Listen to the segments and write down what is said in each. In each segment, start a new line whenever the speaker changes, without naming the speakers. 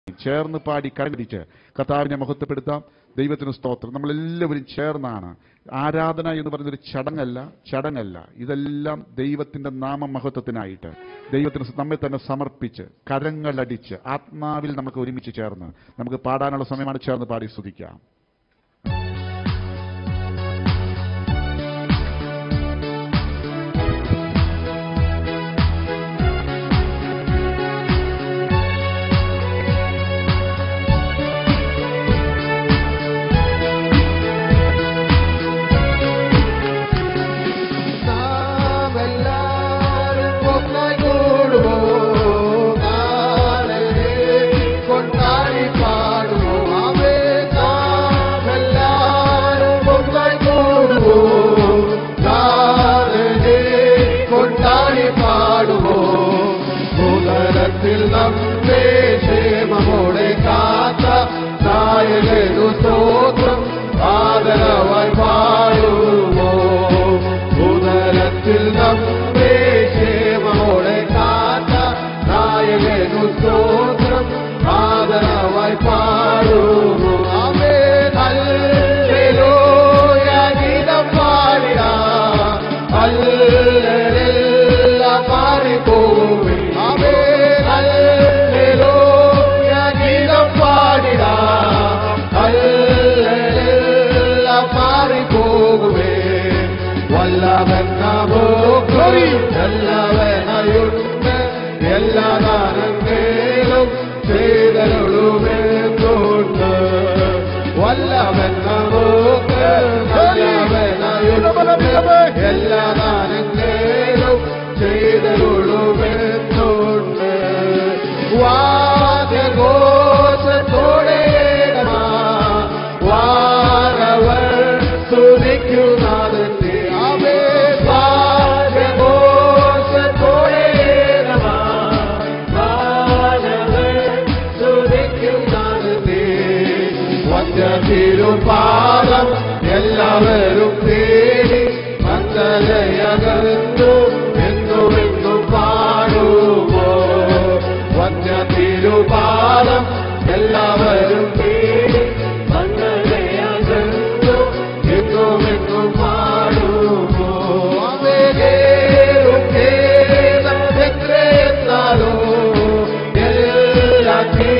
ചേർന്ന് പാടി കരപിടിച്ച് കർത്താവിനെ മഹത്വപ്പെടുത്താം. ദൈവത്തിന് സ്തോത്രം. നമ്മളെല്ലാവരും ചേർന്നാണ്. ആരാധന എന്ന് പറയുന്നൊരു ചടങ്ങല്ല. ഇതെല്ലാം ദൈവത്തിന്റെ നാമമഹത്വത്തിനായിട്ട് ദൈവത്തിന് നമ്മെ തന്നെ സമർപ്പിച്ച് കരങ്ങളടിച്ച് ആത്മാവിൽ നമുക്ക് ഒരുമിച്ച് ചേർന്ന് നമുക്ക് പാടാനുള്ള സമയമാണ്. ചേർന്ന് പാടി സ്തുതിക്കാം.
എല്ലാവരും തേടി മന്ദലയകന്നു എന്നുമെന്നും പാടുമോ വന്യ തിരുപാദം. എല്ലാവരും തേടി മന്ദലയകന്നു എന്നുമെന്നും പാടുമോ എത്രയെന്നാലോ എല്ലാ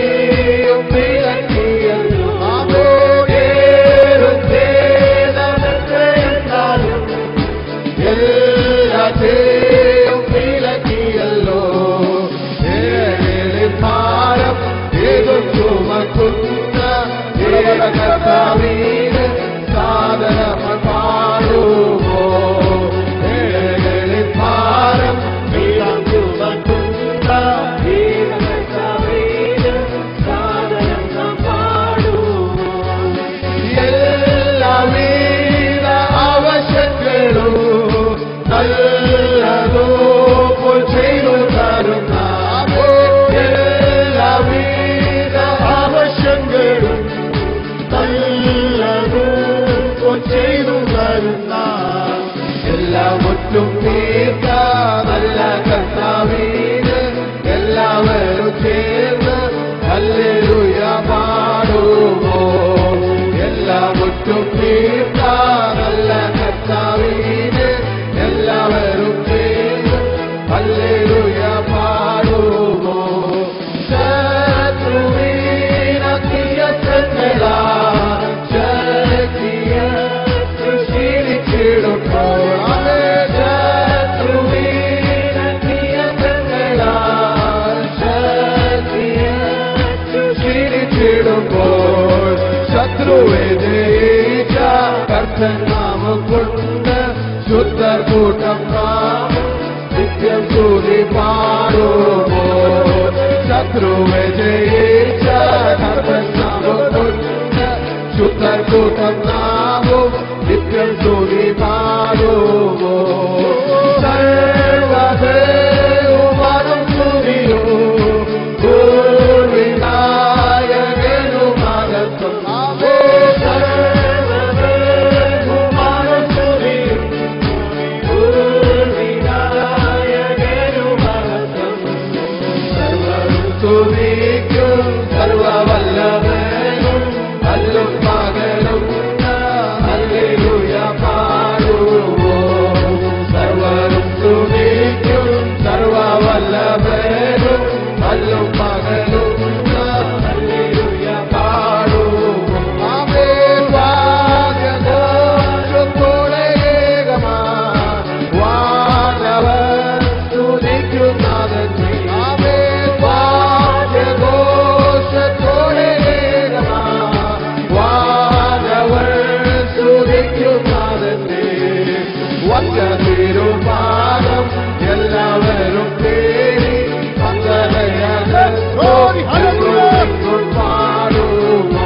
ശുദ്ധകൂട്ടം നിത്യം സ്തുതി പാടുമോ ശത്രുവെ ജയിച്ച ശുദ്ധകൂട്ടം നാമം നിത്യം സ്തുതി പാടുമോ സർവ്വദേവനും സ്തുതിയോ പൂർവിനായകനും മഹത്വം സർവ സർവവല്ലഭനും അല്ലും പകലും ഹല്ലേലൂയ പാടുവോ സർവരും സ്തുതിക്കും സർവവല്ലഭനും അല്ലും പകലും ഹല്ലേലൂയ പാടുവോ ആമേൻ വാദ്യഘോഷത്തോടെ ഏകമായി വാനവർ സ്തുതിക്കുന്നതേ ആമേൻ വാദ്യഘോഷത്തോടെ ഏകമായി വാനവർ സ്തുതിക്കുന്നതേ വന്ദതിരുപാദം എല്ലാവരും തേടി പാടുമോ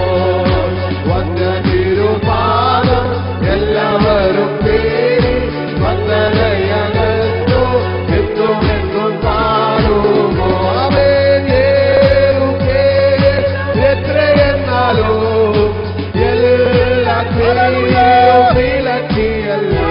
വന്ദതിരുപാദം എല്ലാവരും തേടി വന്ദനയകത്തോ എന്നും എന്നും പാടുമോ അവൻ എത്രയെന്നാലോ എല്ലാ വിലക്കിയല്ലോ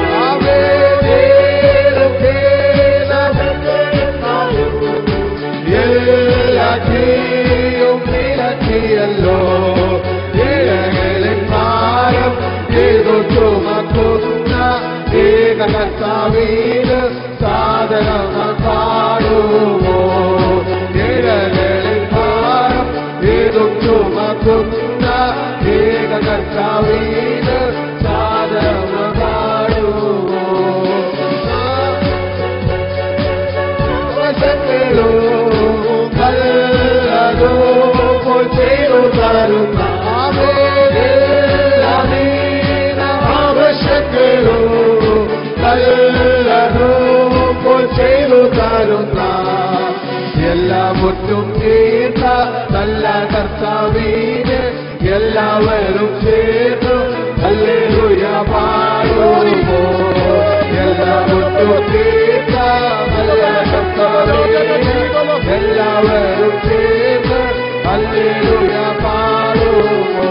ല്ലോ ഏഴകളിൽ ഭാരം ഏതോ ചുമക്കുന്ന ഏകകർത്താവീന് സാധനം പാടുമോ ഏഴകളിൽ ഭാരം ഏതോ ചുമക്കുന്ന ഏകകർത്താവീന് സാധനം പാടുമോ വശങ്ങളോ കല്ലതോ ചെയ്തു തരുന്ന ആവശ്യങ്ങളോ കല്ലതോ ചെയ്തു തരുന്ന എല്ലാം മുറ്റും തീർത്ത നല്ല കർത്താവീന് എല്ലാവരും ചേർന്നു ഹല്ലേലൂയ പാടുമോ എല്ലാം മുറ്റും തീർത്ത നല്ല കർത്താവീന് എല്ലാവരും ചേർന്ന് ഹല്ലേലൂയ പാടുമോ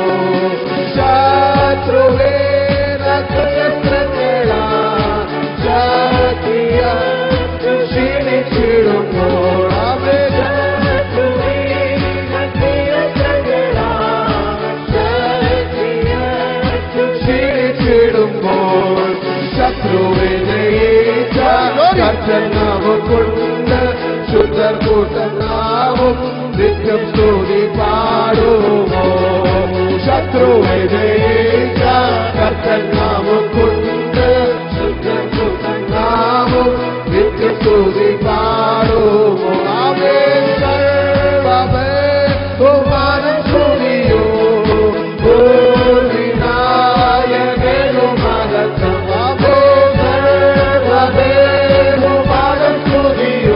ശത്രുവേ നക്ഷത്രങ്ങളാ ശക്തിയ ക്ഷീണിച്ചിടുമ്പോൾ ക്ഷീണിച്ചിടുമ്പോൾ ശത്രുവിനെ കർത്തനാവ് കൊണ്ട് ശുദ്ധർ കൂട്ടനാവും നിത്യം സ്തുതി പാടുമോ ശത്രുവിനെ കർത്തനാവ് കൊണ്ട് ശുദ്ധർ കൂട്ടനാവും നിത്യം സ്തുതി പാടുമോ ആമേൻ സർവ്വമേ ബഹുമാനം സ്തുതിയോ വിനായകനു മഹത്വം ആമേൻ സർവ്വമേ ബഹുമാനം സ്തുതിയോ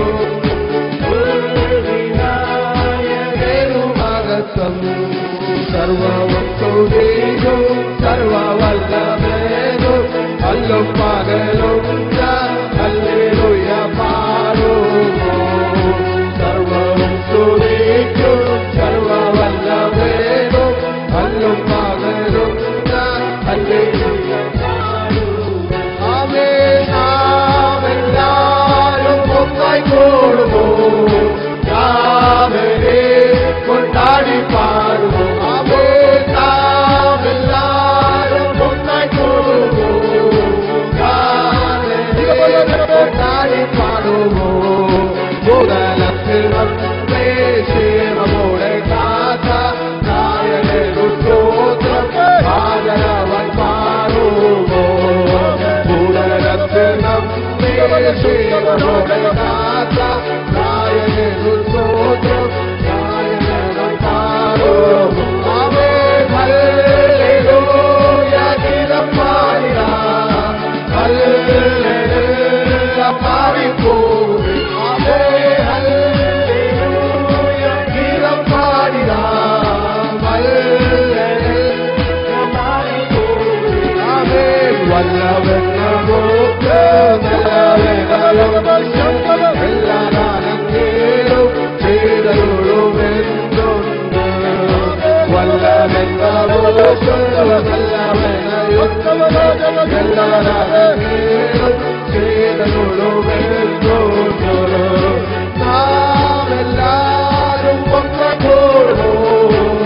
വിനായകനു മഹത്വം സർവ്വവും സ്തുതിയോ സർവ്വവല്ലഭനു അല്ലും പകലും ഹല്ലേലൂയ പാടുമോ സർവ്വവും സ്തുതിക്കും സർവ്വവല്ലഭനു അല്ലും പകലും ഹല്ലേലൂയ പാടുമോ ആമേൻ നാമെല്ലാരും ഒന്നായി കൂടുമോ നാമനെ കൊണ്ടാടി പാടുമോ ആമേൻ നാമെല്ലാരും ഒന്നായി കൂടുമോ കൊണ്ടാടി പാടുമോ ഭൂതലത്തിൽ നമ്മെ ക്ഷേമമോടെ കാത്ത നായകനു സ്തോത്രം ആദരവൻ പാടുമോ ഭൂതലത്തിൽ നമ്മെ ക്ഷേമമോടെ കാത്ത നായകനു സ്തോത്രം നായകൻ പാടുമോ ആമേൻ ഹല്ലേലൂയ ഗീതം പാടിടാ ഹല്ലേലൂയ പാടിപ്പോകും ആമേൻ ഹല്ലേലൂയ ഗീതം പാടിടാ ഹല്ലേലൂയ പാടിപ്പോകും ആമേൻ വല്ലവൻ നമുക്ക് നല്ലവൻ എല്ലാ ദാനങ്ങളും ചെയ്തരുളുമെന്നുണ്ട് വല്ലവൻ നമുക്ക് നല്ലവൻ എല്ലാ ദാനങ്ങളും ചെയ്തരുളുമെന്നുണ്ട് നാമെല്ലാരും ഒന്നുകൂടുമോ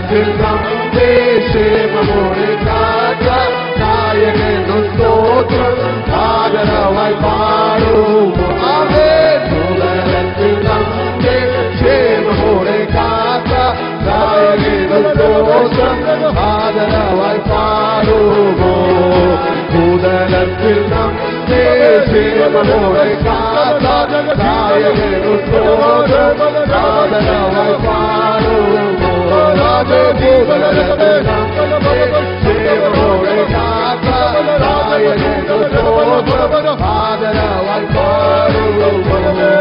ഭൂതലത്തിൽ നമ്മെ ക്ഷേമമോടെ കാത്ത നായകനു സ്തോത്രം ആദരവായി പാടുമോ. ആമേൻ. ഭൂതലത്തിൽ നമ്മെ ക്ഷേമമോടെ കാത്ത നായകനു സ്തോത്രം ആദരവായി പാടുമോ. ഭൂതലത്തിൽ നമ്മെ ക്ഷേമമോടെ കാത്ത നായകനു സ്തോത്രം ആദരവായി പാടുമോ. ഭൂതലത്തിൽ നമ്മെ ക്ഷേമമോടെ കാത്ത നായകനു സ്തോത്രം ആദരവായി പാടുമോ.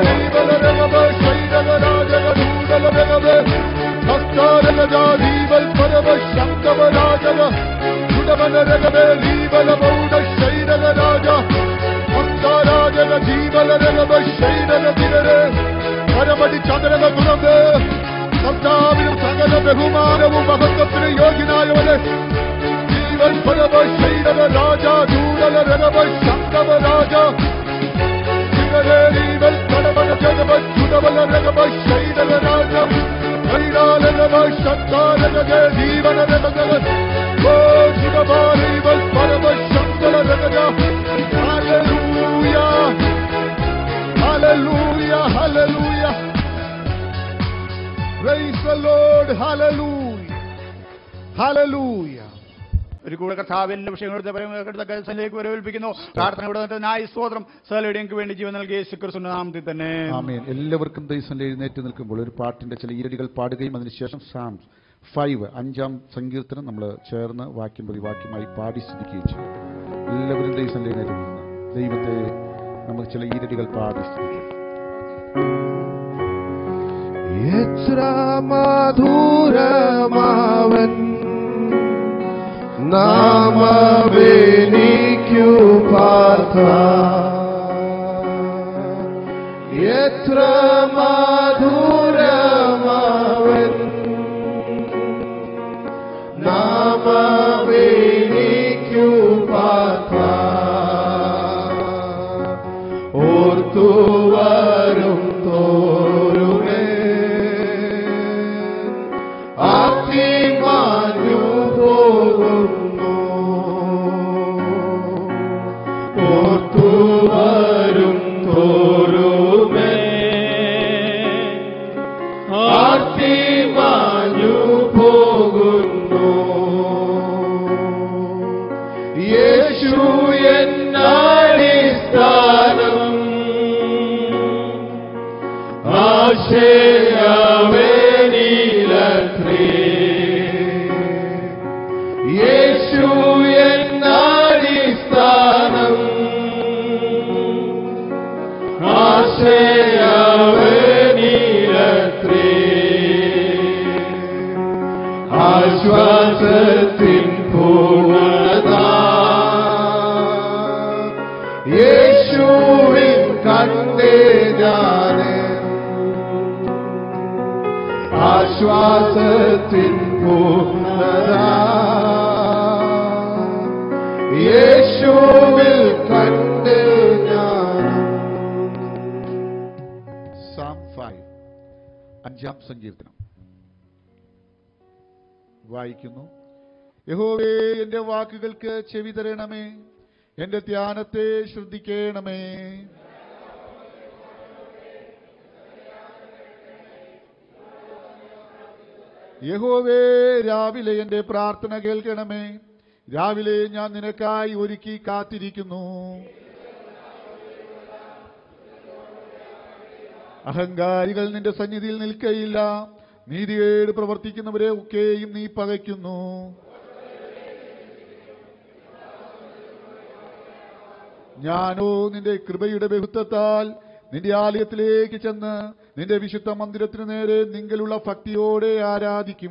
പരമടി ചന്ദ്രന തുറന്ന് കർത്താവിനും സകല ബഹുമാനവും മഹത്വത്തിന് യോഗ്യനായവനെ ജീവൻ പരമ ശൈരവ രാജ ദൂരല രഗവ ശങ്കവ രാജ ജീവൽ കടവന ജഗവ ചുടവല രഗവ ശൈരവ രാജ ൈരാലരവ ശക്താരഗ ജീവന രഗ ഓ ശിവഭാരീവൽ പരമ ശങ്കല രഗ. ഹല്ലേലൂയ ഹല്ലേലൂയ ഹല്ലേലൂയ. Praise the Lord. Hallelujah. Hallelujah.
ഒരു കൂടെ കർത്താവിന്റെ വിഷയങ്ങളുടെ പരമേൽപ്പിക്കുന്നു. പ്രാർത്ഥനയുടെ സ്തോത്രം സകലയുടെയും വേണ്ടി ജീവൻ നൽകിയ യേശുക്രിസ്തുവിന്റെ നാമത്തിൽ തന്നെ
ആമേൻ. എല്ലാവർക്കും ദൈവം എഴുന്നേറ്റ് നിൽക്കുമ്പോൾ ഒരു പാട്ടിന്റെ ചില ഈരടികൾ പാടുകയും അതിനുശേഷം Psalms 5 5-ാം സങ്കീർത്തനം നമ്മൾ ചേർന്ന് വാക്യം പ്രതി വാക്യമായി പാടി സ്തുതിക്കുകയും ചെയ്യും. എല്ലാവരും ദൈവം എഴുന്നേറ്റ് നിന്ന് ദൈവത്തെ നമുക്ക് ചില ഈരടികൾ പാടി സ്തുതിക്കാം.
എത്ര മധുരമാവൻ നാമമെനിക്കു പാർത്ത, എത്ര മധുരമാവൻ നാമമെനിക്കു പാർത്ത, ഓർത്തുവരും തോരുമേ ആത്തിമാഞ്ഞു പോകുന്നു, ഓർത്തുവരും തോരുമേ ആത്തിമാഞ്ഞു പോകുന്നു. യേശു എന്നടിസ്ഥാനം ആശയവേനിലത്രേ, യേശു എന്നടിസ്ഥാനം ആശയവേനിലത്രേ, ആശ്വാസത്തിൻ പൂർണ്ണത യേശുവിൻ കണ്ടേ ഞാന്, ആശ്വാസത്തിൻ പൂർണ്ണത യേശുവിൽ കണ്ടേ ഞാൻ.
Psalm 5 5-ാം സങ്കീർത്തനം വായിക്കുന്നു. യഹോവേ, എന്റെ വാക്കുകൾക്ക് ചെവി തരണമേ, എന്റെ ധ്യാനത്തെ ശ്രദ്ധിക്കണമേ. യഹോവേ, രാവിലെ എന്റെ പ്രാർത്ഥന കേൾക്കണമേ. രാവിലെ ഞാൻ നിനക്കായി ഒരുക്കി കാത്തിരിക്കുന്നു. അഹങ്കാരികൾ നിന്റെ സന്നിധിയിൽ നിൽക്കയില്ല. നീതികേട് പ്രവർത്തിക്കുന്നവരെ ഒക്കെയും നീ പകയ്ക്കുന്നു. ഞാനോ നിന്റെ കൃപയുടെ ബഹുത്വത്താൽ നിന്റെ ആലയത്തിലേക്ക് ചെന്ന് നിന്റെ വിശുദ്ധ മന്ദിരത്തിനു നേരെ നിങ്കലുള്ള ഭക്തിയോടെ ആരാധിക്കും.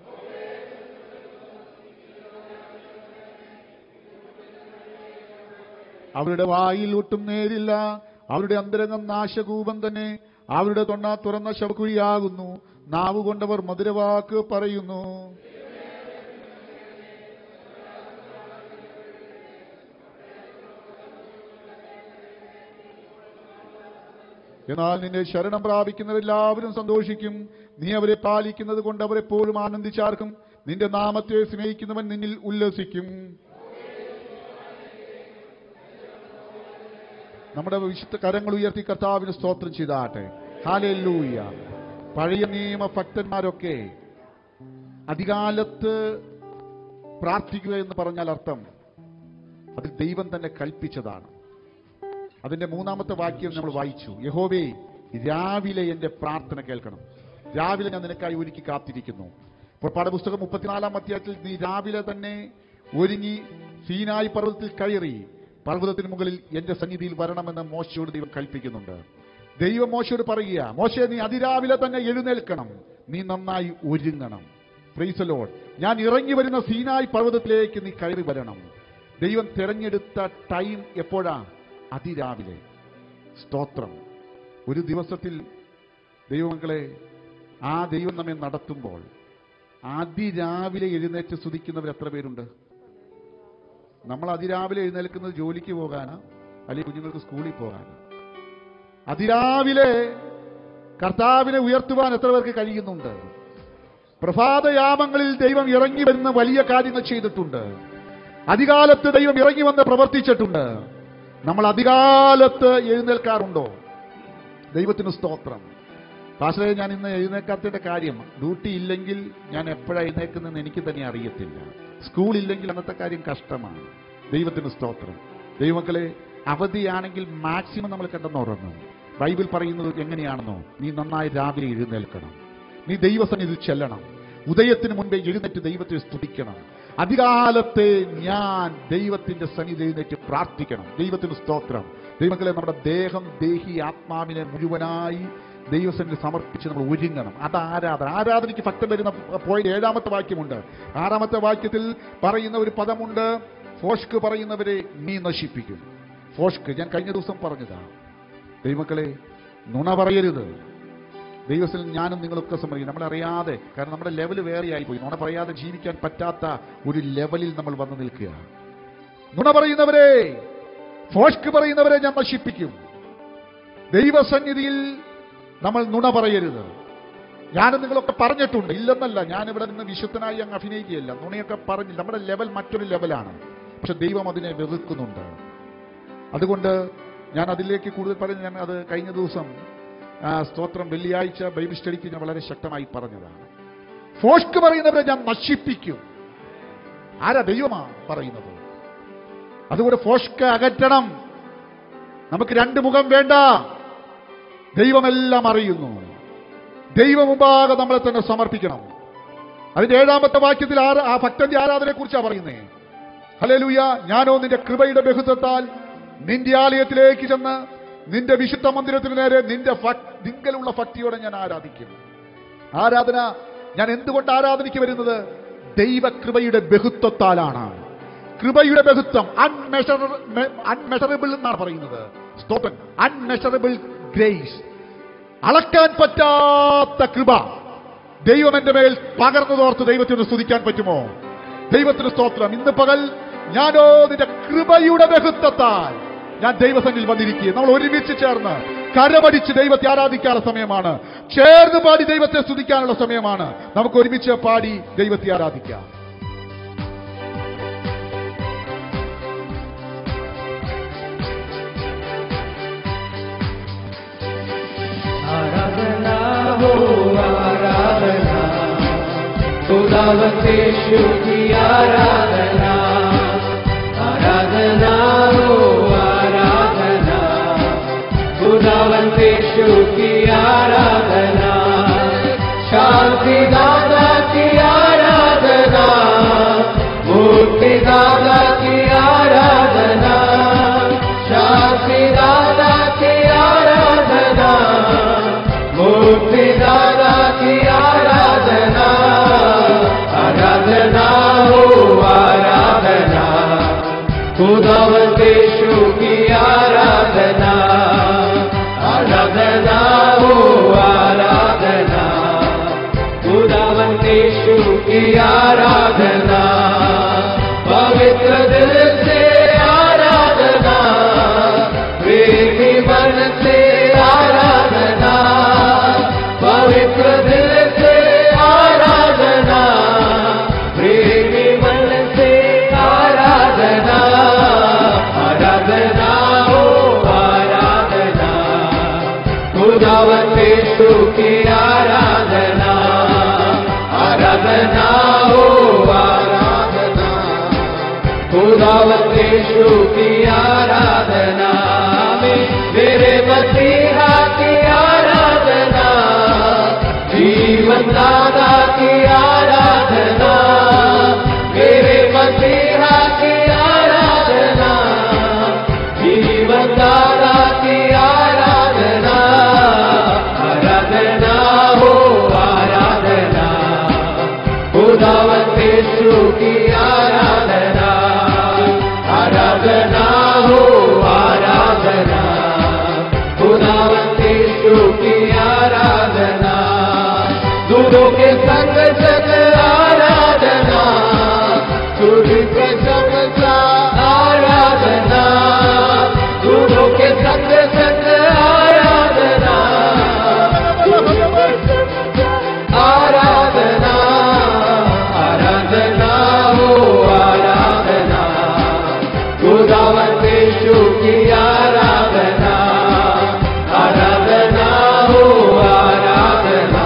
അവരുടെ വായിൽ ഒട്ടും നേരില്ല. അവരുടെ അന്തരംഗം നാശകൂപം തന്നെ. അവരുടെ തൊണ്ട തുറന്ന ശവക്കുഴിയാകുന്നു. നാവുകൊണ്ടവർ മധുരവാക്ക് പറയുന്നു. എന്നാൽ നിന്നെ ശരണം പ്രാപിക്കുന്നവരെല്ലാവരും സന്തോഷിക്കും. നീ അവരെ പാലിക്കുന്നത് കൊണ്ട് അവരെപ്പോഴും ആനന്ദിച്ചാർക്കും. നിന്റെ നാമത്തെ സ്നേഹിക്കുന്നവൻ നിന്നിൽ ഉല്ലസിക്കും. നമ്മുടെ വിശുദ്ധ കരങ്ങൾ ഉയർത്തി കർത്താവിന് സ്തോത്രം ചെയ്താട്ടെ. ഹല്ലേലൂയ. പഴയ നിയമ ഭക്തന്മാരൊക്കെ അധികാലത്ത് പ്രാർത്ഥിക്കുക എന്ന് പറഞ്ഞാൽ അർത്ഥം അത് ദൈവം തന്നെ കൽപ്പിച്ചതാണ്. അതിന്റെ 3-ാമത്തെ വാക്യം നമ്മൾ വായിച്ചു. യഹോവേ, രാവിലെ എന്റെ പ്രാർത്ഥന കേൾക്കണം. രാവിലെ ഞാൻ നിനക്കായി ഒരുക്കി കാത്തിരിക്കുന്നു. പുറപ്പാട് പുസ്തകം 34-ാം അധ്യായത്തിൽ നീ രാവിലെ തന്നെ ഒരുങ്ങി സീനായി പർവ്വതത്തിൽ കയറി പർവ്വതത്തിന് മുകളിൽ എന്റെ സന്നിധിയിൽ വരണമെന്ന് മോശയോട് ദൈവം കൽപ്പിക്കുന്നുണ്ട്. ദൈവം മോശയോട് പറയുക, മോശയെ നീ അതിരാവിലെ തന്നെ എഴുന്നേൽക്കണം, നീ നന്നായി ഒരുങ്ങണം. Price the Lord. ഞാൻ ഇറങ്ങി വരുന്ന സീനായി പർവ്വതത്തിലേക്ക് നീ കയറി വരണം. ദൈവം തിരഞ്ഞെടുത്ത ടൈം എപ്പോഴാ? അതിരാവിലെ. സ്തോത്രം. ഒരു ദിവസത്തിൽ ദൈവമക്കളെ ആ ദൈവം നമ്മെ നടത്തുമ്പോൾ അതിരാവിലെ എഴുന്നേറ്റ് സ്തുതിക്കുന്നവർ എത്ര പേരുണ്ട്? നമ്മൾ അതിരാവിലെ എഴുന്നേൽക്കുന്നത് ജോലിക്ക് പോകാനാ, അല്ലെങ്കിൽ കുഞ്ഞുങ്ങൾക്ക് സ്കൂളിൽ പോകാനാ? അതിരാവിലെ കർത്താവിനെ ഉയർത്തുവാൻ എത്ര പേർക്ക് കഴിയുന്നുണ്ട്? പ്രഭാതയാമങ്ങളിൽ ദൈവം ഇറങ്ങി വരുന്ന വലിയ കാര്യങ്ങൾ ചെയ്തിട്ടുണ്ട്. അധികാലത്ത് ദൈവം ഇറങ്ങി വന്ന് പ്രവർത്തിച്ചിട്ടുണ്ട്. നമ്മൾ അധികാലത്ത് എഴുന്നേൽക്കാറുണ്ടോ? ദൈവത്തിന് സ്തോത്രം. പാസ്റ്ററെ, ഞാൻ ഇന്ന് എഴുന്നേൽക്കാത്തതിന്റെ കാര്യം, ഡ്യൂട്ടി ഇല്ലെങ്കിൽ ഞാൻ എപ്പോഴാണ് എഴുന്നേൽക്കുന്നതെന്ന് എനിക്ക് തന്നെ അറിയത്തില്ല. സ്കൂളില്ലെങ്കിൽ അന്നത്തെ കാര്യം കഷ്ടമാണ്. ദൈവത്തിന് സ്തോത്രം. ദൈവമക്കളെ, അവധിയാണെങ്കിൽ മാക്സിമം നമ്മൾ കിടന്നുറങ്ങും. ബൈബിൾ പറയുന്നത് എങ്ങനെയാണെന്നോ? നീ നന്നായി രാവിലെ എഴുന്നേൽക്കണം, നീ ദൈവസന്നിധി ചെല്ലണം, ഉദയത്തിന് മുൻപേ എഴുന്നേറ്റ് ദൈവത്തെ സ്തുതിക്കണം. അധികാലത്തെ ഞാൻ ദൈവത്തിന്റെ സന്നിധി എഴുന്നേറ്റ് പ്രാർത്ഥിക്കണം. ദൈവത്തിന് സ്തോത്രം. ദൈവമക്കളെ, നമ്മുടെ ദേഹം, ദേഹി, ആത്മാവിനെ മുഴുവനായി ദൈവസന്നിധി സമർപ്പിച്ച് നമ്മൾ ഒരുങ്ങണം. അത് ആരാധന. ആരാധനയ്ക്ക് ഭക്തൻ വരുന്ന പോയിന്റ് 7-ാമത്തെ വാക്യമുണ്ട്. 6-ാമത്തെ വാക്യത്തിൽ പറയുന്ന ഒരു പദമുണ്ട്, ഫോഷ്ക്ക് പറയുന്നവരെ നീ നശിപ്പിക്കും. ഫോഷ്ക്ക് ഞാൻ കഴിഞ്ഞ ദിവസം പറഞ്ഞതാണ്. ദൈവമക്കളെ, നുണ പറയരുത്. ദൈവത്തിൽ ഞാനും നിങ്ങളൊക്കെ സമ്മതിക്കും. നമ്മളറിയാതെ, കാരണം നമ്മുടെ ലെവൽ വേറെയായി പോയി. നുണ പറയാതെ ജീവിക്കാൻ പറ്റാത്ത ഒരു ലെവലിൽ നമ്മൾ വന്നു നിൽക്കുക. നുണ പറയുന്നവരെ, ഫോഷ്ക്ക് പറയുന്നവരെ ഞാൻ നശിപ്പിക്കും. ദൈവസന്നിധിയിൽ നമ്മൾ നുണ പറയരുത്. ഞാനും നിങ്ങളൊക്കെ പറഞ്ഞിട്ടുണ്ട്, ഇല്ലെന്നല്ല. ഞാനിവിടെ നിന്ന് വിശുദ്ധനായി അങ്ങ് അഭിനയിക്കുകയല്ല. നുണയൊക്കെ പറഞ്ഞില്ല. നമ്മുടെ ലെവൽ മറ്റൊരു ലെവലാണ്. പക്ഷെ ദൈവം അതിനെ വെറുക്കുന്നുണ്ട്. അതുകൊണ്ട് ഞാൻ അതിലേക്ക് കൂടുതൽ പറഞ്ഞു. ഞാൻ അത് കഴിഞ്ഞ ദിവസം സ്തോത്രം വെള്ളിയാഴ്ച ബൈബിൾ സ്റ്റഡിക്ക് ഞാൻ വളരെ ശക്തമായി പറഞ്ഞതാണ്. ഫോഷ്ക്ക് പറയുന്നവരെ ഞാൻ നശിപ്പിക്കും. ആരാ? ദൈവമാ പറയുന്നത്. അതുകൊണ്ട് ഫോഷ്ക്ക് അകറ്റണം. നമുക്ക് 2 മുഖം വേണ്ട. ദൈവമെല്ലാം അറിയുന്നു. ദൈവം മുമ്പാകെ നമ്മളെ തന്നെ സമർപ്പിക്കണം. അതിന്റെ 7-ാമത്തെ വാക്യത്തിൽ ആ ഭക്തന്റെ ആരാധനയെ കുറിച്ചാണ് പറയുന്നേ. ഹല്ലേലൂയ. ഞാനോ നിന്റെ കൃപയുടെ ബഹുത്വത്താൽ നിന്റെ ആലയത്തിലേക്ക് ചെന്ന് നിന്റെ വിശുദ്ധ മന്ദിരത്തിന് നേരെ നിങ്കലുള്ള ഭക്തിയോടെ ഞാൻ ആരാധിക്കും. ആരാധന ഞാൻ എന്തുകൊണ്ട് ആരാധനയ്ക്ക് വരുന്നത്? ദൈവകൃപയുടെ ബഹുത്വത്താലാണ്. കൃപയുടെ ബഹുത്വം അൺമെഷറബിൾ എന്നാണ് പറയുന്നത്. സ്തോത്രം. അൺമെഷറബിൾ ഗ്രേസ്, അളക്കാൻ പറ്റാത്ത കൃപ ദൈവം എന്റെ മേൽ പകർന്നതോർത്ത് ദൈവത്തിന് സ്തുതിക്കാൻ പറ്റുമോ? ദൈവത്തിന് സ്തോത്രം. ഇന്ന് പകൽ ഞാനോ നിന്റെ കൃപയുടെ ബഹുത്വത്താൽ ഞാൻ ദൈവസന്നിധിയിൽ വന്നിരിക്കുക. നമ്മൾ ഒരുമിച്ച് ചേർന്ന് കരമടിച്ച് ദൈവത്തെ ആരാധിക്കാനുള്ള സമയമാണ്. ചേർന്ന് പാടി ദൈവത്തെ സ്തുതിക്കാനുള്ള സമയമാണ്. നമുക്ക് ഒരുമിച്ച് പാടി ദൈവത്തെ ആരാധിക്കാം.
आराधना हो आराधना, खुदावंद यीशु की आराधना. आराधना हो आराधना, खुदावंद यीशु की आराधना. शांति दाता की आराधना, मुक्ति दाता की आराधना. शांति दाता की आराधना, मुक्ति दाता की आराधना. आराधना हो आराधना, खुदावंद यीशु की आराधना. आराधना हो आराधना, खुदावंद यीशु की आराधना. पवित्र दिल से आराधना, प्रेमी मन से आराधना. पवित्र दिल से आराधना, यीशु की आराधना, आराधना हो आराधना, खुदावंद यीशु की आराधना, मेरे मसीहा की आराधना, जीवन दाता की आराधना, मेरे मसीहा की आराधना, जीवन दाता की आराधना, आराधना हो आराधना, खुदावंद यीशु की आराधना, आराधना हो आराधना, खुदावंद यीशु की आराधना, दूरों के संग संग आराधना, सूर्य प्रशंसा आराधना, दूरों के संग संग आराधना, आराधना, आराधना हो आराधना, खुदावंद यीशु की आराधना, आराधना हो आराधना,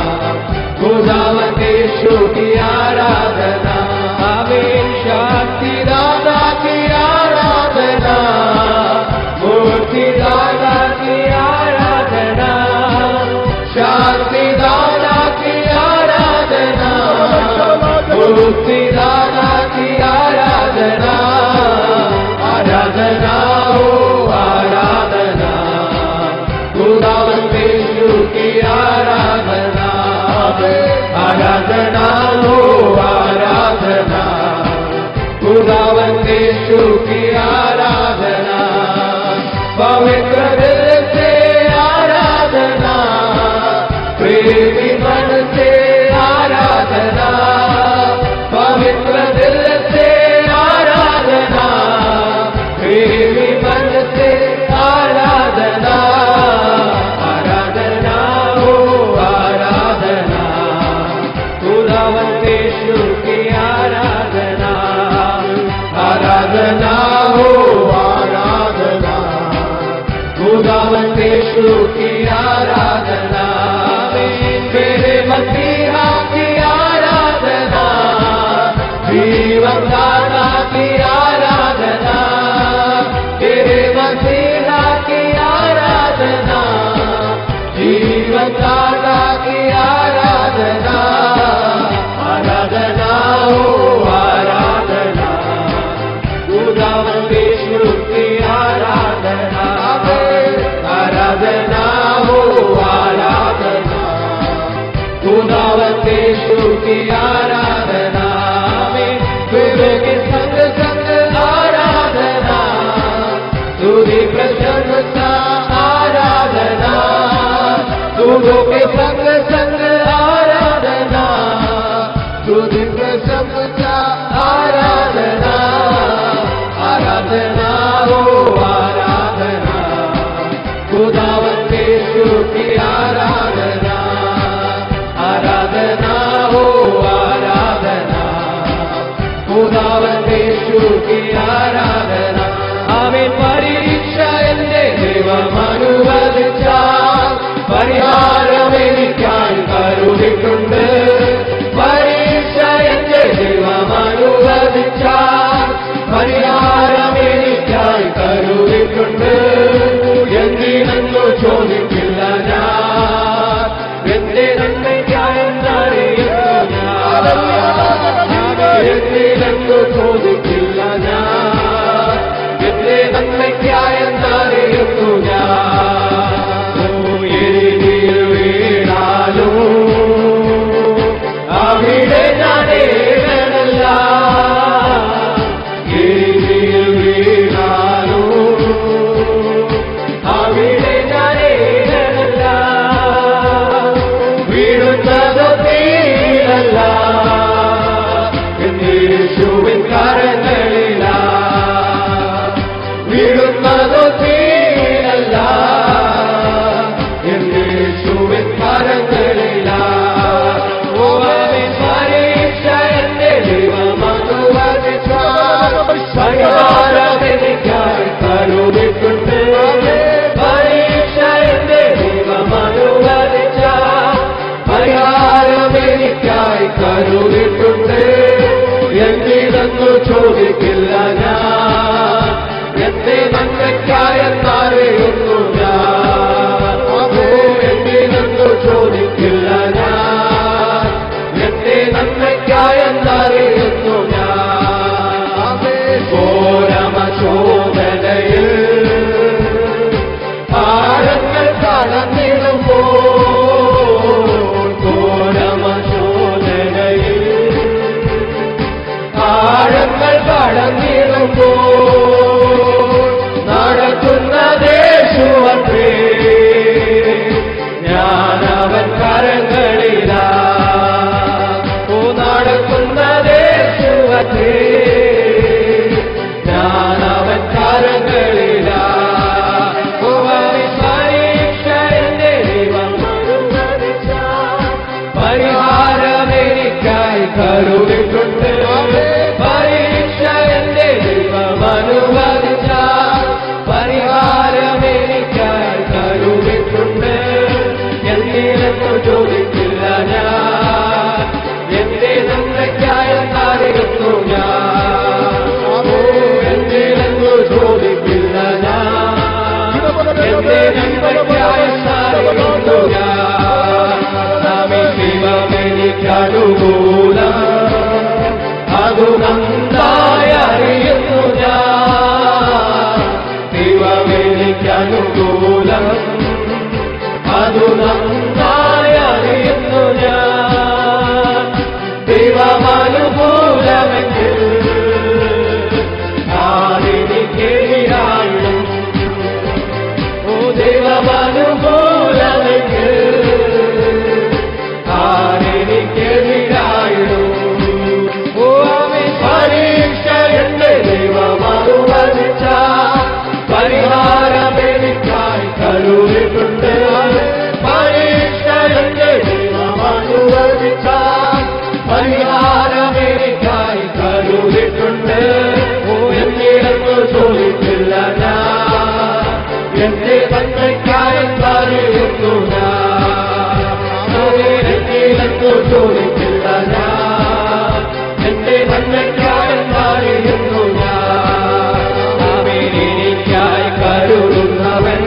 खुदावंद यीशु की आराधना, आमीन। शांति दाता की आराधना, मूर्ति दाता की आराधना, शांति दाता की आराधना, मूर्ति दाता की आराधना, आराधना हो आराधना, खुदावंद यीशु की आराधना, आराधना हो आराधना, खुदावंद यीशु की आराधना, पवित्र दिल से आराधना, प्रेमी मन से आराधना, पवित्र दिल से आराधना, प्रेमी मन से आराधना, आराधना हो आराधना, खुदावंद यीशु की आराधना, आराधना हो आराधना, खुदावंद यीशु की आराधना, मेरे मसीहा की आराधना, जीवन दाता की आराधना, मेरे मसीहा की आराधना, जीवन दाता की आराधना, आराधना हो आराधना, खुदावंद यीशु की आराधना, आराधना हो आराधना, खुदावंद यीशु की आराधना, गुरु के संग संग आराधना, सूर्य प्रशंसा आराधना, गुरु के संग संग आराधना, सूर्य प्रशंसा आराधना, आराधना हो आराधना, खुदावंद यीशु की आराधना, आराधना हो आराधना, खुदावंद यीशु की आराधना, आमीन। परीक्षा എന്റെ ദൈവമനുവദിച്ചാൽ പരിഹാരം എനിക്കായി കരുതിയിട്ടുണ്ട്, പരീക്ഷ എന്റെ ദൈവമനുവദിച്ചാൽ പരിഹാരം എനിക്കായി കരുതിയിട്ടുണ്ട്, എന്തിനെന്നു ചോദിക്കില്ല ഞാൻ, എന്റെ നന്മയ്ക്കായെന്നറിയുന്നു ഞാൻ, എന്തിനെന്നു ചോദിക്കില്ല ഞാൻ, എന്റെ നന്മയ്ക്കായെന്നറിയുന്നു ഞാൻ, എരിയിൽ വീണാലോ അവിടെ ഞാൻ ഏകനല്ല, എരിയിൽ വീണാലോ അവിടെ ഞാൻ ഏകനല്ല, വീഴുന്നതോ തീരല്ല, യേശുവിൻ കരങ്ങളിലാ, വീഴുന്നതോ തീരല്ല, യേശുവിൻ കരങ്ങളിലാ, പരീക്ഷ എന്റെ ദൈവമനുവദിച്ചാൽ പരിഹാരം എനിക്കായി കരുതിയിട്ടുണ്ട്, പരീക്ഷ എന്റെ ദൈവമനുവദിച്ചാൽ തന്നതേശുവേ ഞാൻ അവൻ കരങ്ങളിലാ പരീക്ഷ എന്റെ ദൈവം പരിഹാരം എനിക്കായി കരുതിട്ടുണ്ട് പരീക്ഷ എന്റെ ദൈവം അനുവദിച്ച പരിഹാരം എനിക്കായി കരുതിട്ടുണ്ട് എന്തിനെന്നു ചോദിക്കില്ല ഞാൻ എന്റെ നന്മയ്ക്കായി അറിയുന്നു ഞാൻ എന്തിനെന്നു ചോദിക്കില്ല ഞാൻ എന്റെ നന്മയ്ക്കായി അറിയുന്നു ഞാൻ ദൈവമെനിക്കനുകൂലം അതു നന്നായി അറിയുന്നു ഞാൻ ദൈവമെനിക്കനുകൂലം അതു നന്നായി അറിയുന്നു ഞാൻ ദൈവമനുകൂലമെങ്കിൽ ആരെനിക്കെതിരായിടും ഓ ദൈവമനുകൂലമെങ്കിൽ ആരെനിക്കെതിരായിടും ഓ അവൻ പരീക്ഷ എന്റെ ദൈവമനുവദിച്ച പരിഹാരം എനിക്കായി കരുതിട്ടുണ്ട് പരീക്ഷ എന്റെ ദൈവമനുവദിച്ച പരിഹാരം എനിക്കായി കരുതിട്ടുണ്ട് ഓ എന്നിടന്നു ചോദിക്കില്ല ഞാൻ എന്റെ നന്മയ്ക്കായി അറിയുന്നു ഞാൻ എന്നിടന്നു ചോദിക്കില്ല ഞാൻ എന്റെ നന്മയ്ക്കായി അറിയുന്നു ഞാൻ എനിക്കായി കരുതുന്നവൻ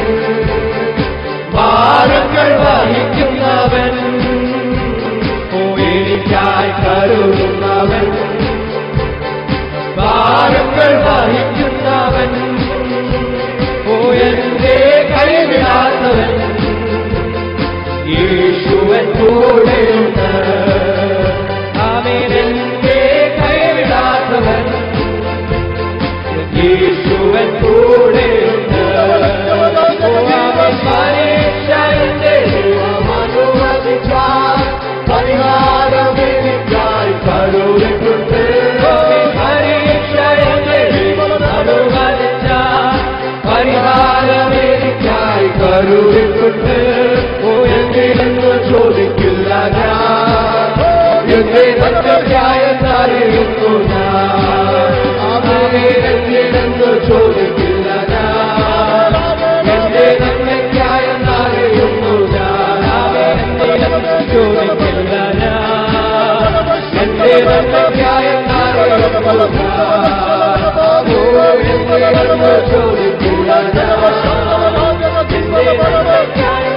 ഭാരങ്ങൾ വഹിക്കുന്നവൻ ഓ എനിക്കായി കരുതുന്നവൻ ഭാരങ്ങൾ വഹിക്കുന്നവൻ ഓ എന്റെ കൈവിടാത്തവൻ യേശുവൻ കൂടെയുണ്ട് ആമേൻ എന്റെ കൈവിടാത്തവൻ യേശുവൻ കൂടെയുണ്ട് പരീക്ഷ എന്റെ ദൈവമനുവദിച്ച പരിഹാരം എനിക്കായി കരുതിട്ടുണ്ട് പരീക്ഷ എന്റെ ദൈവമനുവദിച്ച പരിഹാരം എനിക്കായി കരുതിട്ടുണ്ട് ഓ എന്തിനെന്ന് ചോദിക്കില്ല ഞാൻ എന്റെ നന്മയ്ക്കായി അറിയുന്നു ഞാൻ എന്തിനെന്ന് ചോദിക്കില്ല ഞാൻ എന്റെ നന്മയ്ക്കായി അറിയുന്നു ഞാൻ എന്തിനെന്ന് ചോദിക്കില്ല ഞാൻ എന്റെ നന്മയ്ക്കായി അറിയുന്നു ഞാൻ എന്തിനെന്ന് ചോദിക്കില്ല ഞാൻ എന്റെ നന്മയ്ക്കായി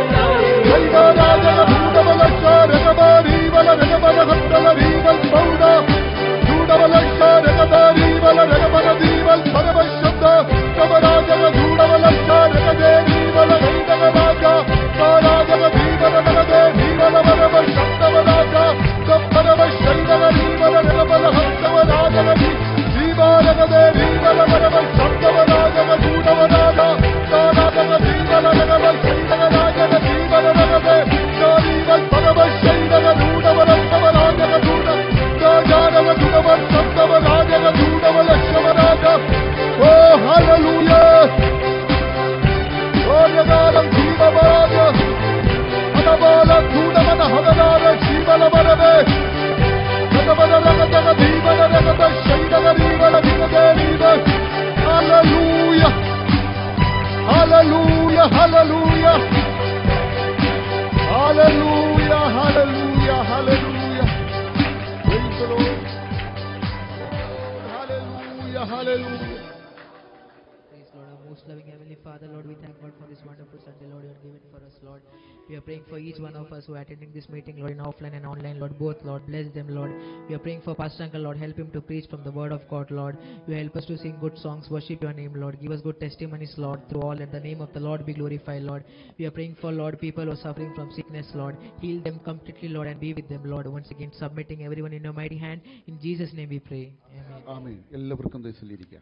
We are praying for each one of us who are attending this meeting, Lord, in offline and online, Lord, both, Lord. Bless them, Lord. We are praying for Pastor Uncle, Lord. Help him to preach from the word of God, Lord. You help us to sing good songs, worship your name, Lord. Give us good testimonies, Lord, through all. Let the name of the Lord be glorified, Lord. We are praying for, Lord, people who are suffering from sickness, Lord. Heal them completely, Lord, and be with them, Lord. Once again, submitting everyone in your mighty hand. In Jesus' name we pray. Amen.
ആമേൻ. എല്ലാവർക്കും ദേശത്തിലിരിക്കാം.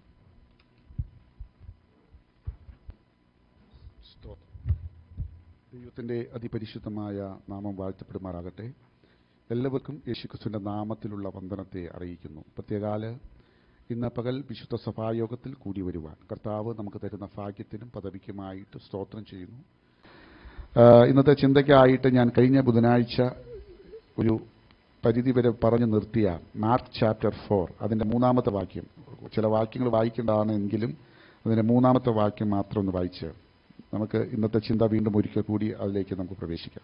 സ്തോത്രം. ദൈവത്തിൻ്റെ അതിപരിശുദ്ധമായ നാമം വാഴ്ത്തപ്പെടുമാറാകട്ടെ. എല്ലാവർക്കും യേശുക്രിസ്തുവിൻ്റെ നാമത്തിലുള്ള വന്ദനത്തെ അറിയിക്കുന്നു. പ്രത്യേകാല് ഇന്ന് പകൽ വിശുദ്ധ സഭായോഗത്തിൽ കൂടി വരുവാൻ കർത്താവ് നമുക്ക് തരുന്ന ഭാഗ്യത്തിനും പദവിക്കുമായിട്ട് സ്തോത്രം ചെയ്യുന്നു. ഇന്നത്തെ ചിന്തയ്ക്കായിട്ട് ഞാൻ കഴിഞ്ഞ ബുധനാഴ്ച ഒരു പരിധിവരെ പറഞ്ഞു നിർത്തിയ മാർക്ക് ചാപ്റ്റർ 4 അതിൻ്റെ 3-ാമത്തെ വാക്യം, ചില വാക്യങ്ങൾ വായിക്കേണ്ടതാണെങ്കിലും അതിൻ്റെ 3-ാമത്തെ വാക്യം മാത്രം ഒന്ന് വായിച്ച് നമുക്ക് ഇന്നത്തെ ചിന്ത വീണ്ടും ഒരിക്കൽ കൂടി അതിലേക്ക് നമുക്ക് പ്രവേശിക്കാം.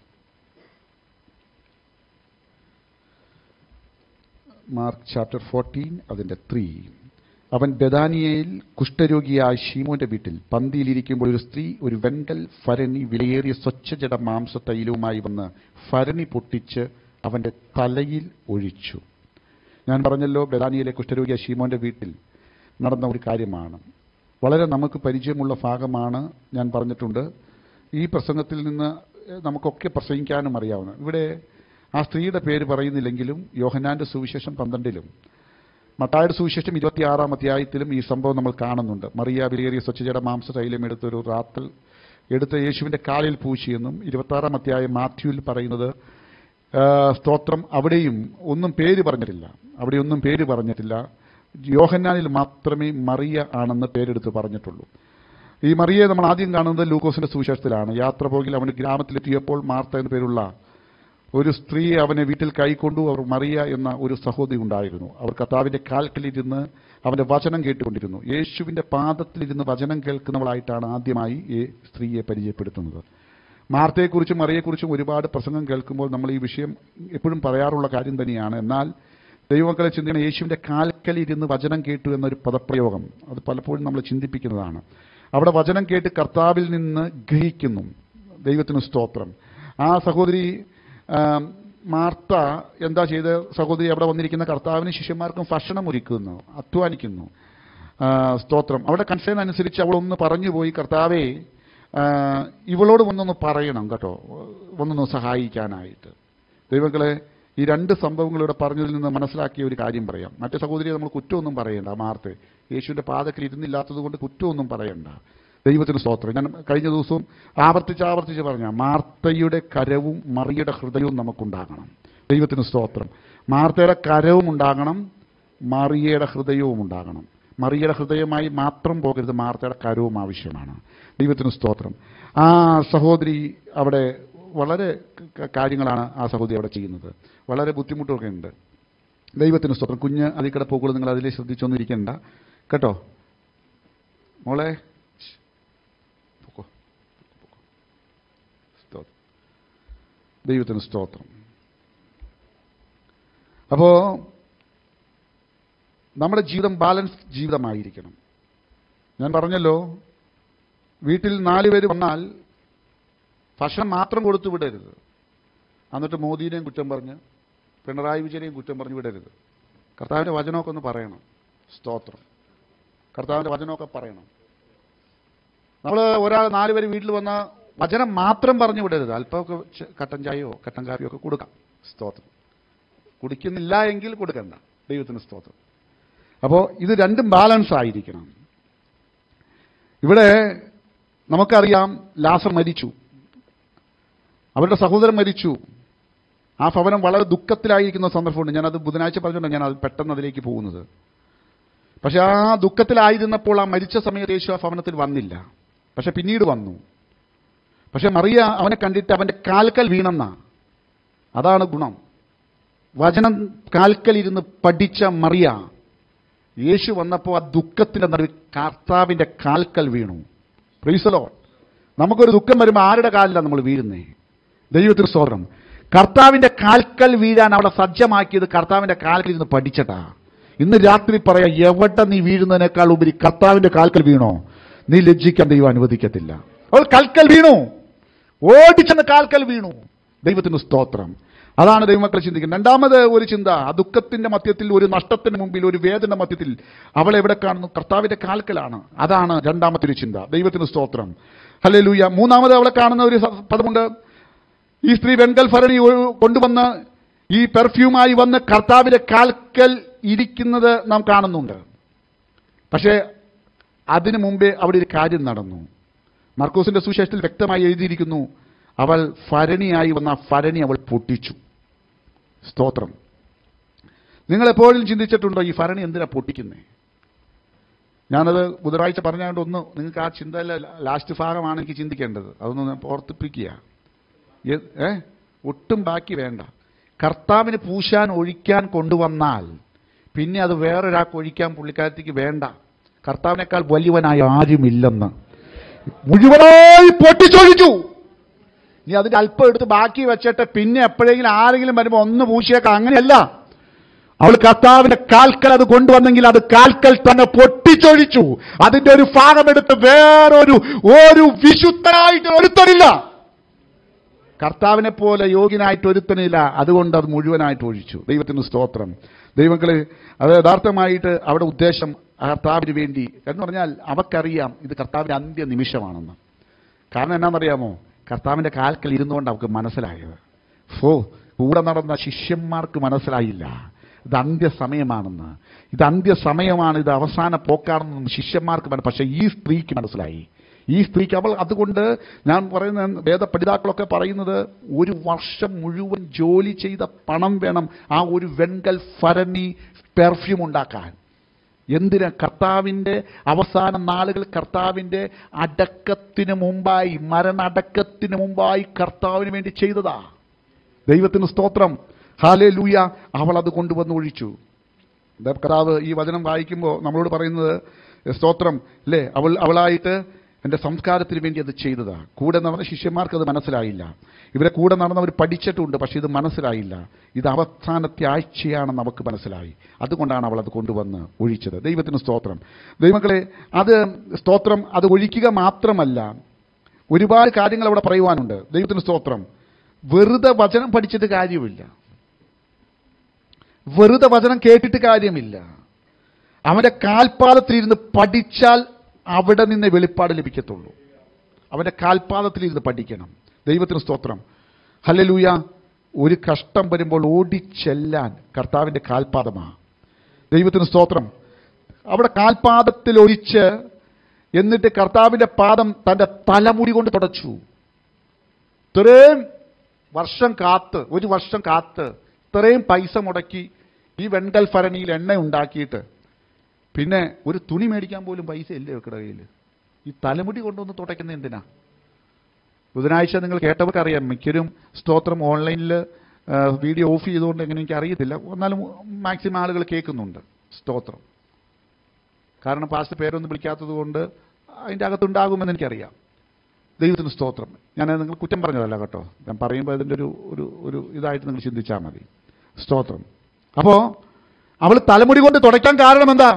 മാർക്ക് ചാപ്റ്റർ 14 അതിൻ്റെ 3. അവൻ ബെഥാനിയയിൽ കുഷ്ഠരോഗിയായ ശീമോന്റെ വീട്ടിൽ പന്തിയിലിരിക്കുമ്പോൾ ഒരു സ്ത്രീ ഒരു വെങ്കൽ ഭരണി വിലയേറിയ സ്വച്ഛജട മാംസ തൈലവുമായി വന്ന് ഭരണി പൊട്ടിച്ച് അവൻ്റെ തലയിൽ ഒഴിച്ചു. ഞാൻ പറഞ്ഞല്ലോ, ബെഥാനിയയിലെ കുഷ്ഠരോഗിയായ ശീമോന്റെ വീട്ടിൽ നടന്ന ഒരു കാര്യമാണ്. വളരെ നമുക്ക് പരിചയമുള്ള ഭാഗമാണ്. ഞാൻ പറഞ്ഞിട്ടുണ്ട്, ഈ പ്രസംഗത്തിൽ നിന്ന് നമുക്കൊക്കെ പ്രസംഗിക്കാനും അറിയാവുന്ന. ഇവിടെ ആ സ്ത്രീയുടെ പേര് പറയുന്നില്ലെങ്കിലും യോഹന്നാന്റെ സുവിശേഷം 12-ലും മത്തായിയുടെ സുവിശേഷം 26-ാം അധ്യായത്തിലും ഈ സംഭവം നമ്മൾ കാണുന്നുണ്ട്. മറിയ വിലയേറിയ സ്വച്ഛജട മാംസ തൈലം എടുത്തൊരു റാത്തൽ എടുത്ത് യേശുവിൻ്റെ കാലിൽ പൂശിയെന്നും 26-ാം അധ്യായം മാത്യുവിൽ പറയുന്നത് സ്തോത്രം അവിടെയും ഒന്നും പേര് പറഞ്ഞിട്ടില്ല. യോഹന്നാനിൽ മാത്രമേ മറിയ ആണെന്ന് പേരെടുത്ത് പറഞ്ഞിട്ടുള്ളൂ. ഈ മറിയെ നമ്മൾ ആദ്യം കാണുന്നത് ലൂക്കോസിന്റെ സുവിശേഷത്തിലാണ്. യാത്ര പോകിൽ അവന് ഗ്രാമത്തിലെത്തിയപ്പോൾ മാർത്ത എന്ന പേരുള്ള ഒരു സ്ത്രീ അവനെ വീട്ടിൽ കൈക്കൊണ്ടു. അവർ മറിയ എന്ന ഒരു സഹോദരി ഉണ്ടായിരുന്നു. അവർ കർത്താവിന്റെ കാൽക്കലിരുന്ന് അവന്റെ വചനം കേട്ടുകൊണ്ടിരുന്നു. യേശുവിന്റെ പാദത്തിലിരുന്ന് വചനം കേൾക്കുന്നവളായിട്ടാണ് ആദ്യമായി ഈ സ്ത്രീയെ പരിചയപ്പെടുത്തുന്നത്. മാർത്തയെക്കുറിച്ചും മറിയെക്കുറിച്ചും ഒരുപാട് പ്രസംഗം കേൾക്കുമ്പോൾ നമ്മൾ ഈ വിഷയം എപ്പോഴും പറയാറുള്ള കാര്യം തന്നെയാണ്. എന്നാൽ ദൈവമക്കളെ ചിന്തിക്കണം, യേശുവിൻ്റെ കാൽക്കലിരുന്ന് വചനം കേട്ടു എന്നൊരു പദപ്രയോഗം അത് പലപ്പോഴും നമ്മൾ ചിന്തിപ്പിക്കുന്നതാണ്. അവിടെ വചനം കേട്ട് കർത്താവിൽ നിന്ന് ഗ്രഹിക്കുന്നു. ദൈവത്തിന് സ്തോത്രം. ആ സഹോദരി മാർത്ത എന്താ ചെയ്ത്? സഹോദരി അവിടെ വന്നിരിക്കുന്ന കർത്താവിന് ശിഷ്യന്മാർക്കും ഭക്ഷണം ഒരുക്കുന്നു, അധ്വാനിക്കുന്നു. സ്തോത്രം. അവിടെ കൺസേൺ അനുസരിച്ച് അവളൊന്ന് പറഞ്ഞു പോയി, കർത്താവേ ഇവളോട് ഒന്നൊന്ന് പറയണം കേട്ടോ, ഒന്നൊന്ന് സഹായിക്കാനായിട്ട്. ദൈവങ്ങളെ, ഈ രണ്ട് സംഭവങ്ങളിവിടെ പറഞ്ഞതിൽ നിന്ന് മനസ്സിലാക്കിയ ഒരു കാര്യം പറയാം. മറ്റേ സഹോദരിയെ നമ്മൾ കുറ്റമൊന്നും പറയണ്ട. മാർത്തെ യേശുവിൻ്റെ പാദത്തിൽ ഇരുന്നില്ലാത്തത് കൊണ്ട് കുറ്റമൊന്നും പറയണ്ട. ദൈവത്തിന് സ്തോത്രം. ഞാൻ കഴിഞ്ഞ ദിവസവും ആവർത്തിച്ച് പറഞ്ഞ മാർത്തയുടെ കരവും മറിയുടെ ഹൃദയവും നമുക്കുണ്ടാകണം. ദൈവത്തിന് സ്തോത്രം. മാർത്തയുടെ കരവും ഉണ്ടാകണം, മറിയയുടെ ഹൃദയവും ഉണ്ടാകണം. മറിയയുടെ ഹൃദയമായി മാത്രം പോകരുത്, മാർത്തയുടെ കരവും ആവശ്യമാണ്. ദൈവത്തിന് സ്തോത്രം. ആ സഹോദരി അവിടെ വളരെ കാര്യങ്ങളാണ് ആ സഹോദരി അവിടെ ചെയ്യുന്നത്. വളരെ ബുദ്ധിമുട്ടൊക്കെ ഉണ്ട്. ദൈവത്തിന് സ്തോത്രം. കുഞ്ഞ് അതിൽ കൂടെ പോകുള്ളൂ, നിങ്ങൾ അതിൽ ശ്രദ്ധിച്ചൊന്നും ഇരിക്കണ്ട കേട്ടോ. മോളെ ദൈവത്തിന് സ്തോത്രം. അപ്പോ നമ്മുടെ ജീവിതം ബാലൻസ് ജീവിതമായിരിക്കണം. ഞാൻ പറഞ്ഞല്ലോ, വീട്ടിൽ 4 പേര് വന്നാൽ ഭക്ഷണം മാത്രം കൊടുത്തു വിടരുത്. എന്നിട്ട് മോദിനെയും കുറ്റം പറഞ്ഞ് പിണറായി വിജയനെയും കുറ്റം പറഞ്ഞു വിടരുത്. കർത്താവിൻ്റെ വചനമൊക്കെ ഒന്ന് പറയണം. സ്തോത്രം. കർത്താവിൻ്റെ വചനമൊക്കെ പറയണം. നമ്മൾ 4 പേര് വീട്ടിൽ വന്ന വചനം മാത്രം പറഞ്ഞു വിടരുത്. അല്പമൊക്കെ കട്ടൻ ചായയോ കട്ടൻ കാപ്പിയോ ഒക്കെ കൊടുക്കാം. സ്തോത്രം. കുടിക്കുന്നില്ല എങ്കിൽ കൊടുക്കണ്ട. ദൈവത്തിന് സ്തോത്രം. അപ്പോൾ ഇത് രണ്ടും ബാലൻസ് ആയിരിക്കണം. ഇവിടെ നമുക്കറിയാം, ലാസർ മരിച്ചു, അവരുടെ സഹോദരൻ മരിച്ചു. ആ ഭവനം വളരെ ദുഃഖത്തിലായിരിക്കുന്ന സന്ദർഭമുണ്ട്. ഞാനത് ബുധനാഴ്ച പറഞ്ഞുകൊണ്ട് ഞാൻ അത് പെട്ടെന്ന് അതിലേക്ക് പോകുന്നത്. പക്ഷെ ആ ദുഃഖത്തിലായിരുന്നപ്പോൾ, ആ മരിച്ച സമയത്ത് യേശു ആ ഭവനത്തിൽ വന്നില്ല. പക്ഷെ പിന്നീട് വന്നു. പക്ഷെ മറിയ അവനെ കണ്ടിട്ട് അവൻ്റെ കാൽക്കൽ വീണെന്ന. അതാണ് ഗുണം. വചനം കാൽക്കലിരുന്ന് പഠിച്ച മറിയ യേശു വന്നപ്പോൾ ആ ദുഃഖത്തിൻ്റെ നടുവിൽ കർത്താവിൻ്റെ കാൽക്കൽ വീണു. Praise the Lord. നമുക്കൊരു ദുഃഖം വരുമ്പോൾ ആരുടെ കാലിലാണ് നമ്മൾ വീഴുന്നേ? ദൈവത്തിന് സ്തോത്രം. കർത്താവിൻ്റെ കാൽക്കൽ വീഴാൻ അവിടെ സജ്ജമാക്കിയത് കർത്താവിൻ്റെ കാൽക്കൽ ഇരുന്ന് പഠിച്ചതാ. ഇന്ന് രാത്രി പറയാം, എവിടെ നീ വീഴുന്നതിനേക്കാൾ ഉപരി കർത്താവിൻ്റെ കാൽക്കൽ വീണോ, നീ ലജ്ജിക്കാൻ ദൈവം അനുവദിക്കത്തില്ല. അവൾ കാൽക്കൽ വീണു, ഓടിച്ചെന്ന് കാൽക്കൽ വീണു. ദൈവത്തിന് സ്തോത്രം. അതാണ് ദൈവമക്കളെ ചിന്തിക്കുന്നത്. രണ്ടാമത് ഒരു ചിന്ത, ആ ദുഃഖത്തിന്റെ മധ്യത്തിൽ, ഒരു നഷ്ടത്തിന് മുമ്പിൽ, ഒരു വേദന മധ്യത്തിൽ അവൾ എവിടെ കാണുന്നു? കർത്താവിന്റെ കാൽക്കലാണ്. അതാണ് രണ്ടാമത്തെ ഒരു ചിന്ത. ദൈവത്തിന് സ്തോത്രം. ഹല്ലേലൂയ. മൂന്നാമത് അവളെ കാണുന്ന ഒരു പദമുണ്ട്. ഈ സ്ത്രീ വെങ്കൽ ഭരണി കൊണ്ടുവന്ന് ഈ പെർഫ്യൂമായി വന്ന് കർത്താവിന്റെ കാൽക്കൽ ഇരിക്കുന്നത് നാം കാണുന്നുണ്ട്. പക്ഷേ അതിനു മുമ്പേ അവിടെ ഒരു കാര്യം നടന്നു. മർക്കോസിന്റെ സുവിശേഷത്തിൽ വ്യക്തമായി എഴുതിയിരിക്കുന്നു, അവൾ ഭരണിയായി വന്ന ആ ഭരണി അവൾ പൊട്ടിച്ചു. സ്തോത്രം. നിങ്ങൾ എപ്പോഴും ചിന്തിച്ചിട്ടുണ്ടോ ഈ ഭരണി എന്തിനാ പൊട്ടിക്കുന്നേ? ഞാനത് ബുധനാഴ്ച പറഞ്ഞുകൊണ്ട് ഒന്ന് നിങ്ങൾക്ക് ആ ചിന്തയിലെ ലാസ്റ്റ് ഭാഗമാണ് എനിക്ക് ചിന്തിക്കേണ്ടത്. അതൊന്ന് ഓർത്തിപ്പിക്കുക. ഒട്ടും ബാക്കി വേണ്ട. കർത്താവിന് പൂശാൻ ഒഴിക്കാൻ കൊണ്ടുവന്നാൽ പിന്നെ അത് വേറൊരാൾക്ക് ഒഴിക്കാൻ പുള്ളിക്കാരത്തേക്ക് വേണ്ട. കർത്താവിനേക്കാൾ വലിയവനായ ആരുമില്ലെന്ന് മുഴുവനായി പൊട്ടിച്ചൊഴിച്ചു. നീ അതിന്റെ അല്പം എടുത്ത് ബാക്കി വെച്ചിട്ട് പിന്നെ എപ്പോഴെങ്കിലും ആരെങ്കിലും വരുമ്പോൾ ഒന്ന് പൂശിയേക്കാം. അങ്ങനെയല്ല. അവൾ കർത്താവിന്റെ കാൽക്കൽ അത് കൊണ്ടുവന്നെങ്കിൽ അത് കാൽക്കൽ തന്നെ പൊട്ടിച്ചൊഴിച്ചു. അതിന്റെ ഒരു ഭാഗമെടുത്ത് വേറൊരു വിശുദ്ധനായിട്ട് ഒരുത്തനില്ല. കർത്താവിനെ പോലെ യോഗ്യനായിട്ട് ഒരുത്തനില്ല. അതുകൊണ്ട് അത് മുഴുവനായിട്ട് ഒഴിച്ചു. ദൈവത്തിന് സ്തോത്രം. ദൈവങ്ങളെ, അത് യഥാർത്ഥമായിട്ട് അവിടെ ഉദ്ദേശം കർത്താവിന് വേണ്ടി എന്ന് പറഞ്ഞാൽ അവക്കറിയാം ഇത് കർത്താവിന്റെ അന്ത്യ നിമിഷമാണെന്ന്. കാരണം എന്നാണെന്നറിയാമോ? കർത്താവിന്റെ കാൽക്കൽ ഇരുന്നുകൊണ്ട് അവർക്ക് മനസ്സിലായത്. കൂടെ നടന്ന ശിഷ്യന്മാർക്ക് മനസ്സിലായില്ല ഇത് അന്ത്യസമയമാണെന്ന്. ഇത് അന്ത്യസമയമാണ്, ഇത് അവസാന പോക്കാണെന്നും ശിഷ്യന്മാർക്ക് പക്ഷേ ഈ സ്ത്രീക്ക് മനസ്സിലായി. ഈ സ്ത്രീക്ക് അവൾ അതുകൊണ്ട് ഞാൻ പറയുന്ന വേദപണ്ഡിതാക്കളൊക്കെ പറയുന്നത് 1 വർഷം മുഴുവൻ ജോലി ചെയ്ത പണം വേണം ആ ഒരു വെൺകൽ ഭരണി പെർഫ്യൂം ഉണ്ടാക്കാൻ. എന്തിന്? കർത്താവിൻ്റെ അവസാന നാളുകൾ, കർത്താവിൻ്റെ അടക്കത്തിന് മുമ്പായി, മരണടക്കത്തിന് മുമ്പായി കർത്താവിന് വേണ്ടി ചെയ്തതാ. ദൈവത്തിന് സ്തോത്രം. ഹല്ലേലൂയ. അവൾ അത് കൊണ്ടുവന്ന് ഒഴിച്ചു. കർത്താവ് ഈ വചനം വായിക്കുമ്പോൾ നമ്മളോട് പറയുന്നത് സ്തോത്രം അല്ലേ, അവളായിട്ട് എൻ്റെ സംസ്കാരത്തിന് വേണ്ടി അത് ചെയ്തതാ. കൂടെ നടന്ന ശിഷ്യന്മാർക്ക് അത് മനസ്സിലായില്ല. ഇവരെ കൂടെ നടന്നവർ പഠിച്ചിട്ടുണ്ട്, പക്ഷെ ഇത് മനസ്സിലായില്ല. ഇത് അവസാനത്തെ ആഴ്ചയാണെന്ന് നമുക്ക് മനസ്സിലായി. അതുകൊണ്ടാണ് അവൾ അത് കൊണ്ടുവന്ന് ഒഴിച്ചത്. ദൈവത്തിന് സ്തോത്രം. ദൈവമക്കളെ, അത് സ്തോത്രം, അത് ഒഴിക്കുക മാത്രമല്ല, ഒരുപാട് കാര്യങ്ങൾ അവിടെ പറയുവാനുണ്ട്. ദൈവത്തിന് സ്തോത്രം. വെറുതെ വചനം പഠിച്ചിട്ട് കാര്യമില്ല, വെറുതെ വചനം കേട്ടിട്ട് കാര്യമില്ല. അവൻ്റെ കാൽപാദത്തിലിരുന്ന് പഠിച്ചാൽ അവിടെ നിന്ന് വെളിപ്പാട് ലഭിക്കത്തുള്ളൂ. അവൻ്റെ കാൽപാദത്തിലിരുന്ന് പഠിക്കണം. ദൈവത്തിന് സ്തോത്രം. ഹല്ലേലൂയ. ഒരു കഷ്ടം വരുമ്പോൾ ഓടിച്ചെല്ലാൻ കർത്താവിൻ്റെ കാൽപാദമാണ്. ദൈവത്തിന് സ്തോത്രം. അവിടെ കാൽപാദത്തിൽ ഒഴിച്ച് എന്നിട്ട് കർത്താവിൻ്റെ പാദം തൻ്റെ തലമുടി കൊണ്ട് തുടച്ചു. ഇത്രയും വർഷം കാത്ത്, 1 വർഷം കാത്ത് ഇത്രയും പൈസ മുടക്കി ഈ വെൺകൽ ഭരണിയിൽ എണ്ണ ഉണ്ടാക്കിയിട്ട് പിന്നെ ഒരു തുണി മേടിക്കാൻ പോലും പൈസ ഇല്ലേ വെക്കടെ കയ്യിൽ? ഈ തലമുടി കൊണ്ടുവന്ന് തുടയ്ക്കുന്നത് എന്തിനാ? ബുധനാഴ്ച നിങ്ങൾ കേട്ടവർക്ക് അറിയാം. മിക്കരും സ്തോത്രം ഓൺലൈനിൽ വീഡിയോ ഓഫ് ചെയ്തുകൊണ്ട് എങ്ങനെ എനിക്ക് അറിയത്തില്ല, എന്നാലും മാക്സിമം ആളുകൾ കേൾക്കുന്നുണ്ട്. സ്തോത്രം. കാരണം പാസ്റ്റ് പേരൊന്നും വിളിക്കാത്തത് കൊണ്ട് അതിൻ്റെ അകത്തുണ്ടാകുമെന്ന് എനിക്കറിയാം. ദൈവത്തിന് സ്തോത്രം. ഞാൻ നിങ്ങൾ കുറ്റം പറഞ്ഞതല്ല കേട്ടോ, ഞാൻ പറയുമ്പോൾ അതിൻ്റെ ഒരു ഇതായിട്ട് നിങ്ങൾ ചിന്തിച്ചാൽ മതി. സ്തോത്രം. അപ്പോൾ അവൾ തലമുടി കൊണ്ട് തുടയ്ക്കാൻ കാരണം എന്താ?